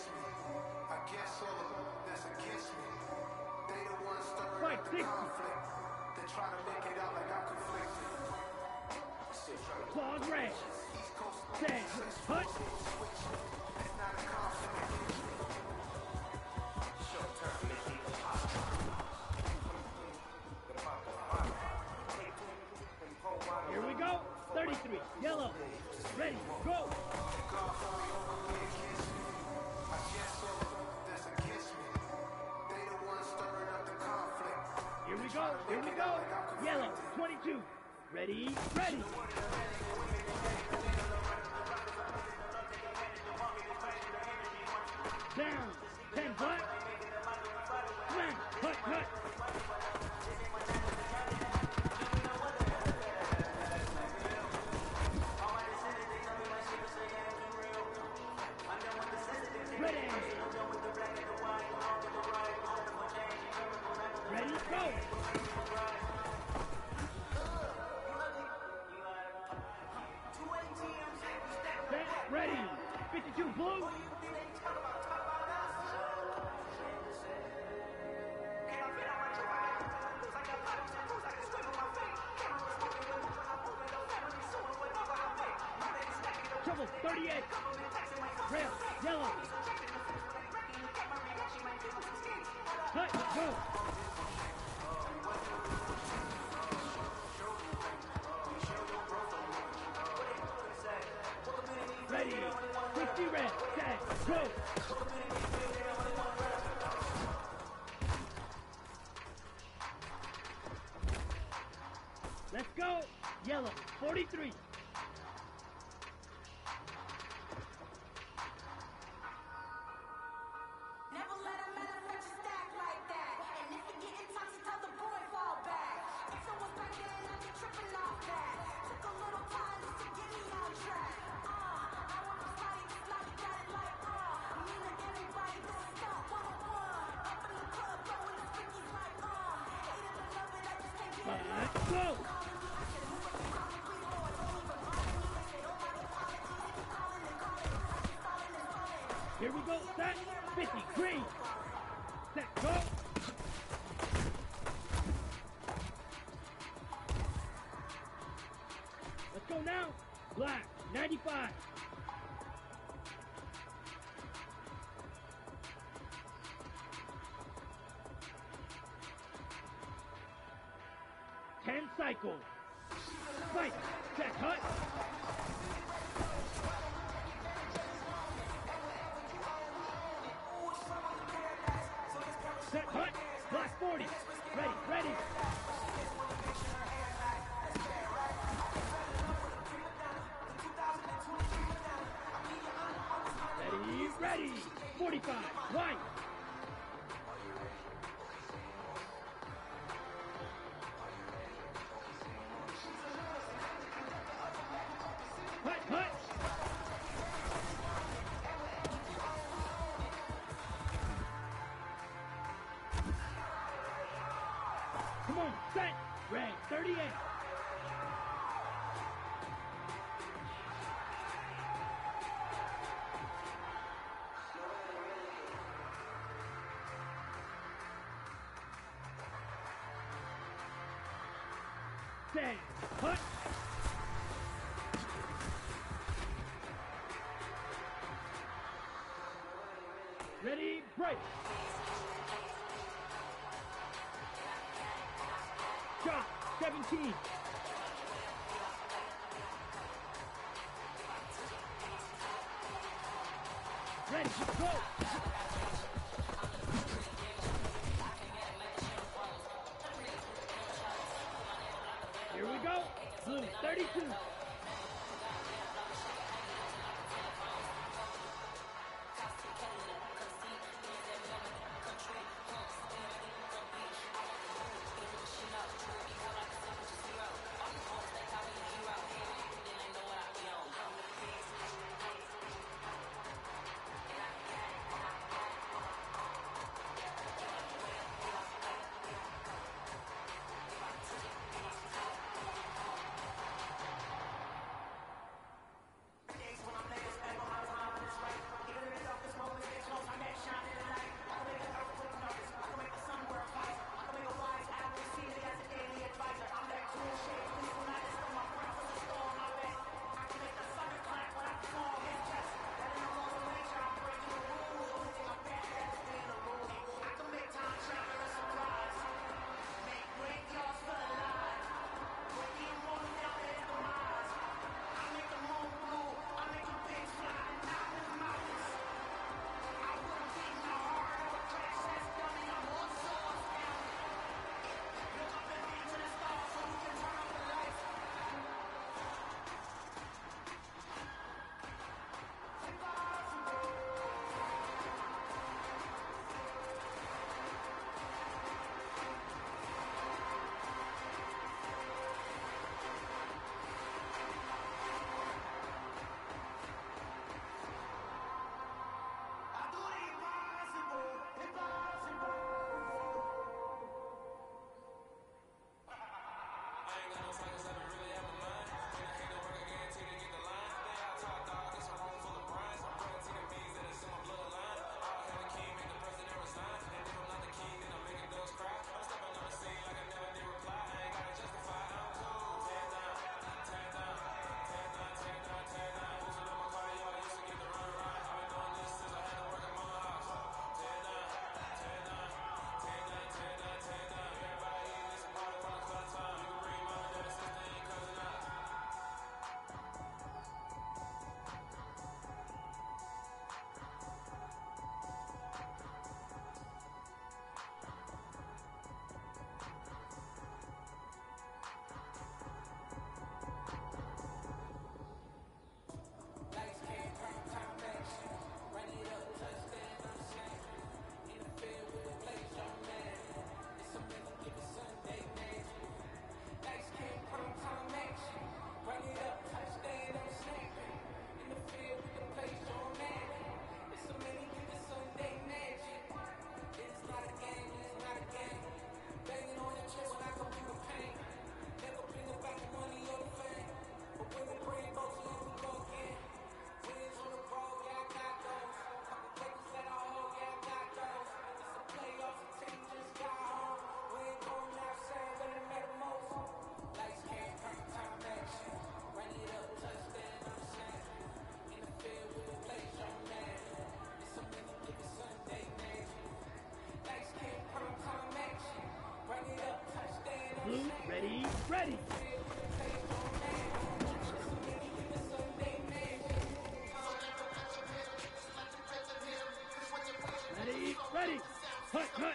Strike, 60. Claws, red. Set, cut. Here we go. 33. Yellow. Ready. Go. Here we go. Here we go. Yellow. 22. Ready. Ready. Down. 10 black. Smash. Cut, cut. Ready. Ready, go. Set, ready. 52 blue. Trouble, 38. Red, yellow. Cut, go. Ready. 60 red, set, go. Let's go. Yellow, 43. Never let a manufacturer stack like that. And if you get toxic, tell the boy fall back. If someone's back in, I be tripping off that. Took a little time just to get me on track. I want to party just like you got it like me and everybody, this is stuff 101. Up in the club, blowing the freakies like hate it or love it, I just can't get it. Let's go. Here we go, set, 50, green. Set, go. Let's go now. Black, 95. Ten cycle. Fight, set, cut. ready. 45, white. Hut, hut. Come on, set. Red 38. Stand, hut. Ready, break. Shot, 17. Ready, go. Here we go. Blue, 32. Blue, ready, ready. Ready, ready. Hut, hut.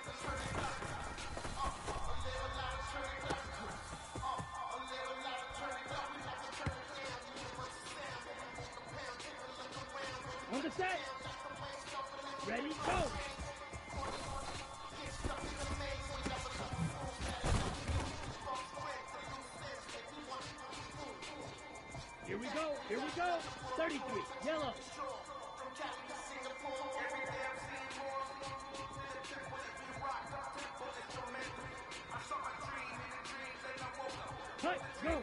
On the set. Ready, go! Here we go, here we go. 33, yellow. Cut, go.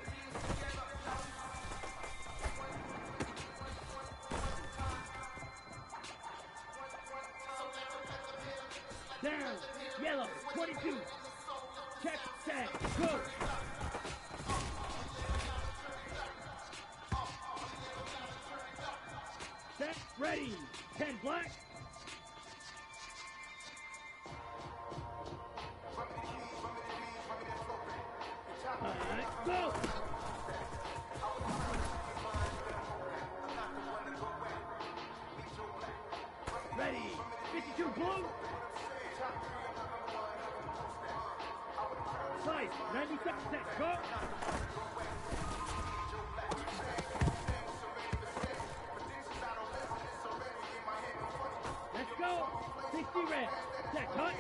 Down, yellow, 22. Check, tag, go. Set, ready. 10 black. Go. Ready. 52 blue. Slice, 96%, go. Let's go. 60 red. Set, cut.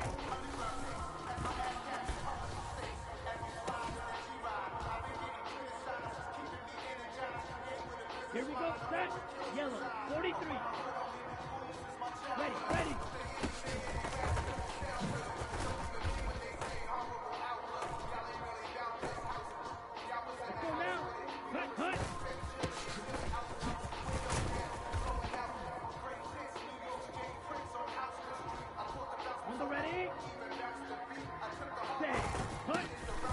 Here we go, set. Yellow, 43. Ready, ready. Let's go now. Cut, cut. On the ready. Set, cut.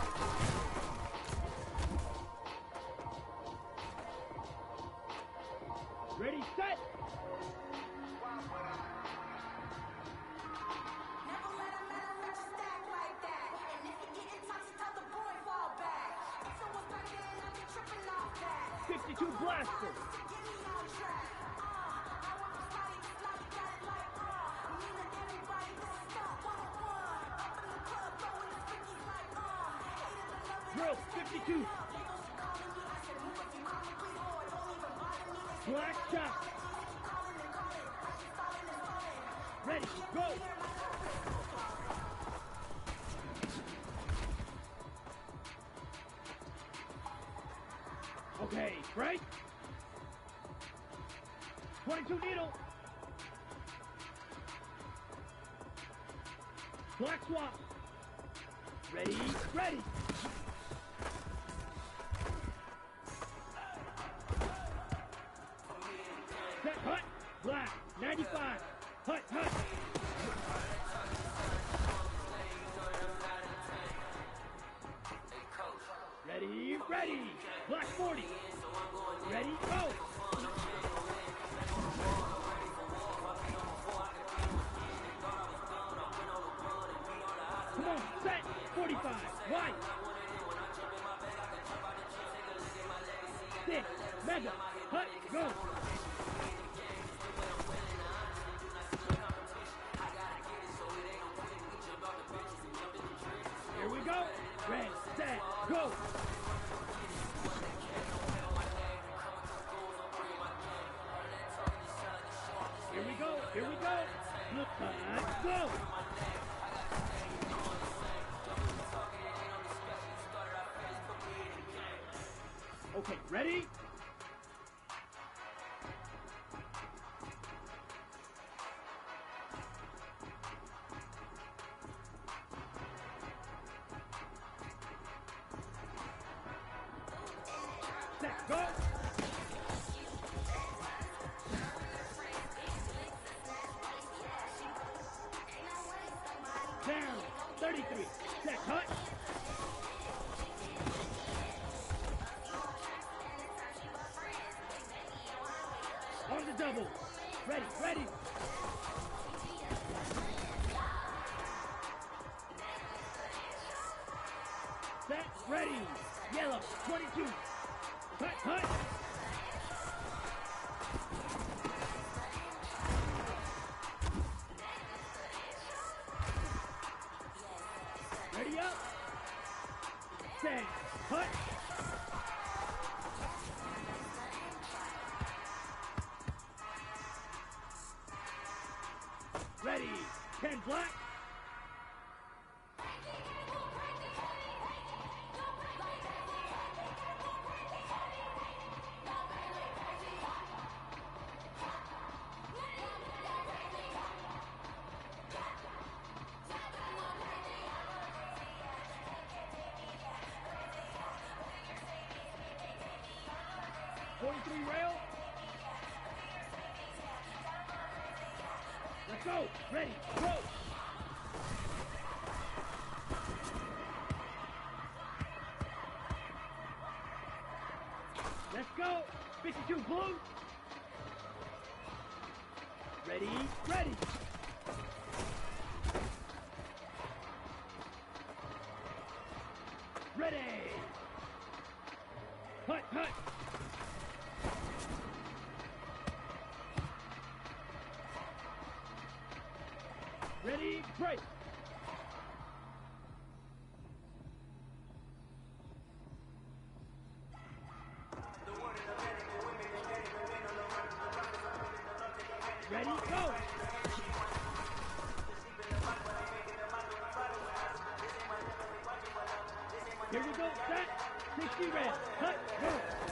Ready, set. Never let a manufacturer stack like that. And if you getting toxic, tell the boy fall back. If someone's back there and I've been tripping off that. 52 blaster. Get me on track. I want the body to slide, got it like me and everybody, this is stuff 101. Up in the club, throwing the stickies like hated and loving. Drill, 52. Niggas calling me, I said move if you call me, please, boy, don't even bother me. They say Black shot. calling and calling, I keep falling and falling. Ready, go. Okay, break. 22 needle. Black swap. Ready, ready. Set, hut, black, 95. Hut, hut. Ready, ready. Black 40. Ready, go. Come on, set, 45. White. 6, mega. Hut, go. Here we go. Red, set, go. Here we go. Here we go. Look, go. Okay, ready? Set, go. Down, 33. Set, cut. On the double. Ready, ready. Set, ready. Yellow, 22. Cut, cut. Ready up. Set, cut. Ready. 10 black. Rail. Let's go. Ready. Go. Let's go. 52 blue. Ready. Ready. Ready. Hut, hut. Ready, break. Ready, go. Here we go, set. 60 red. Cut, go.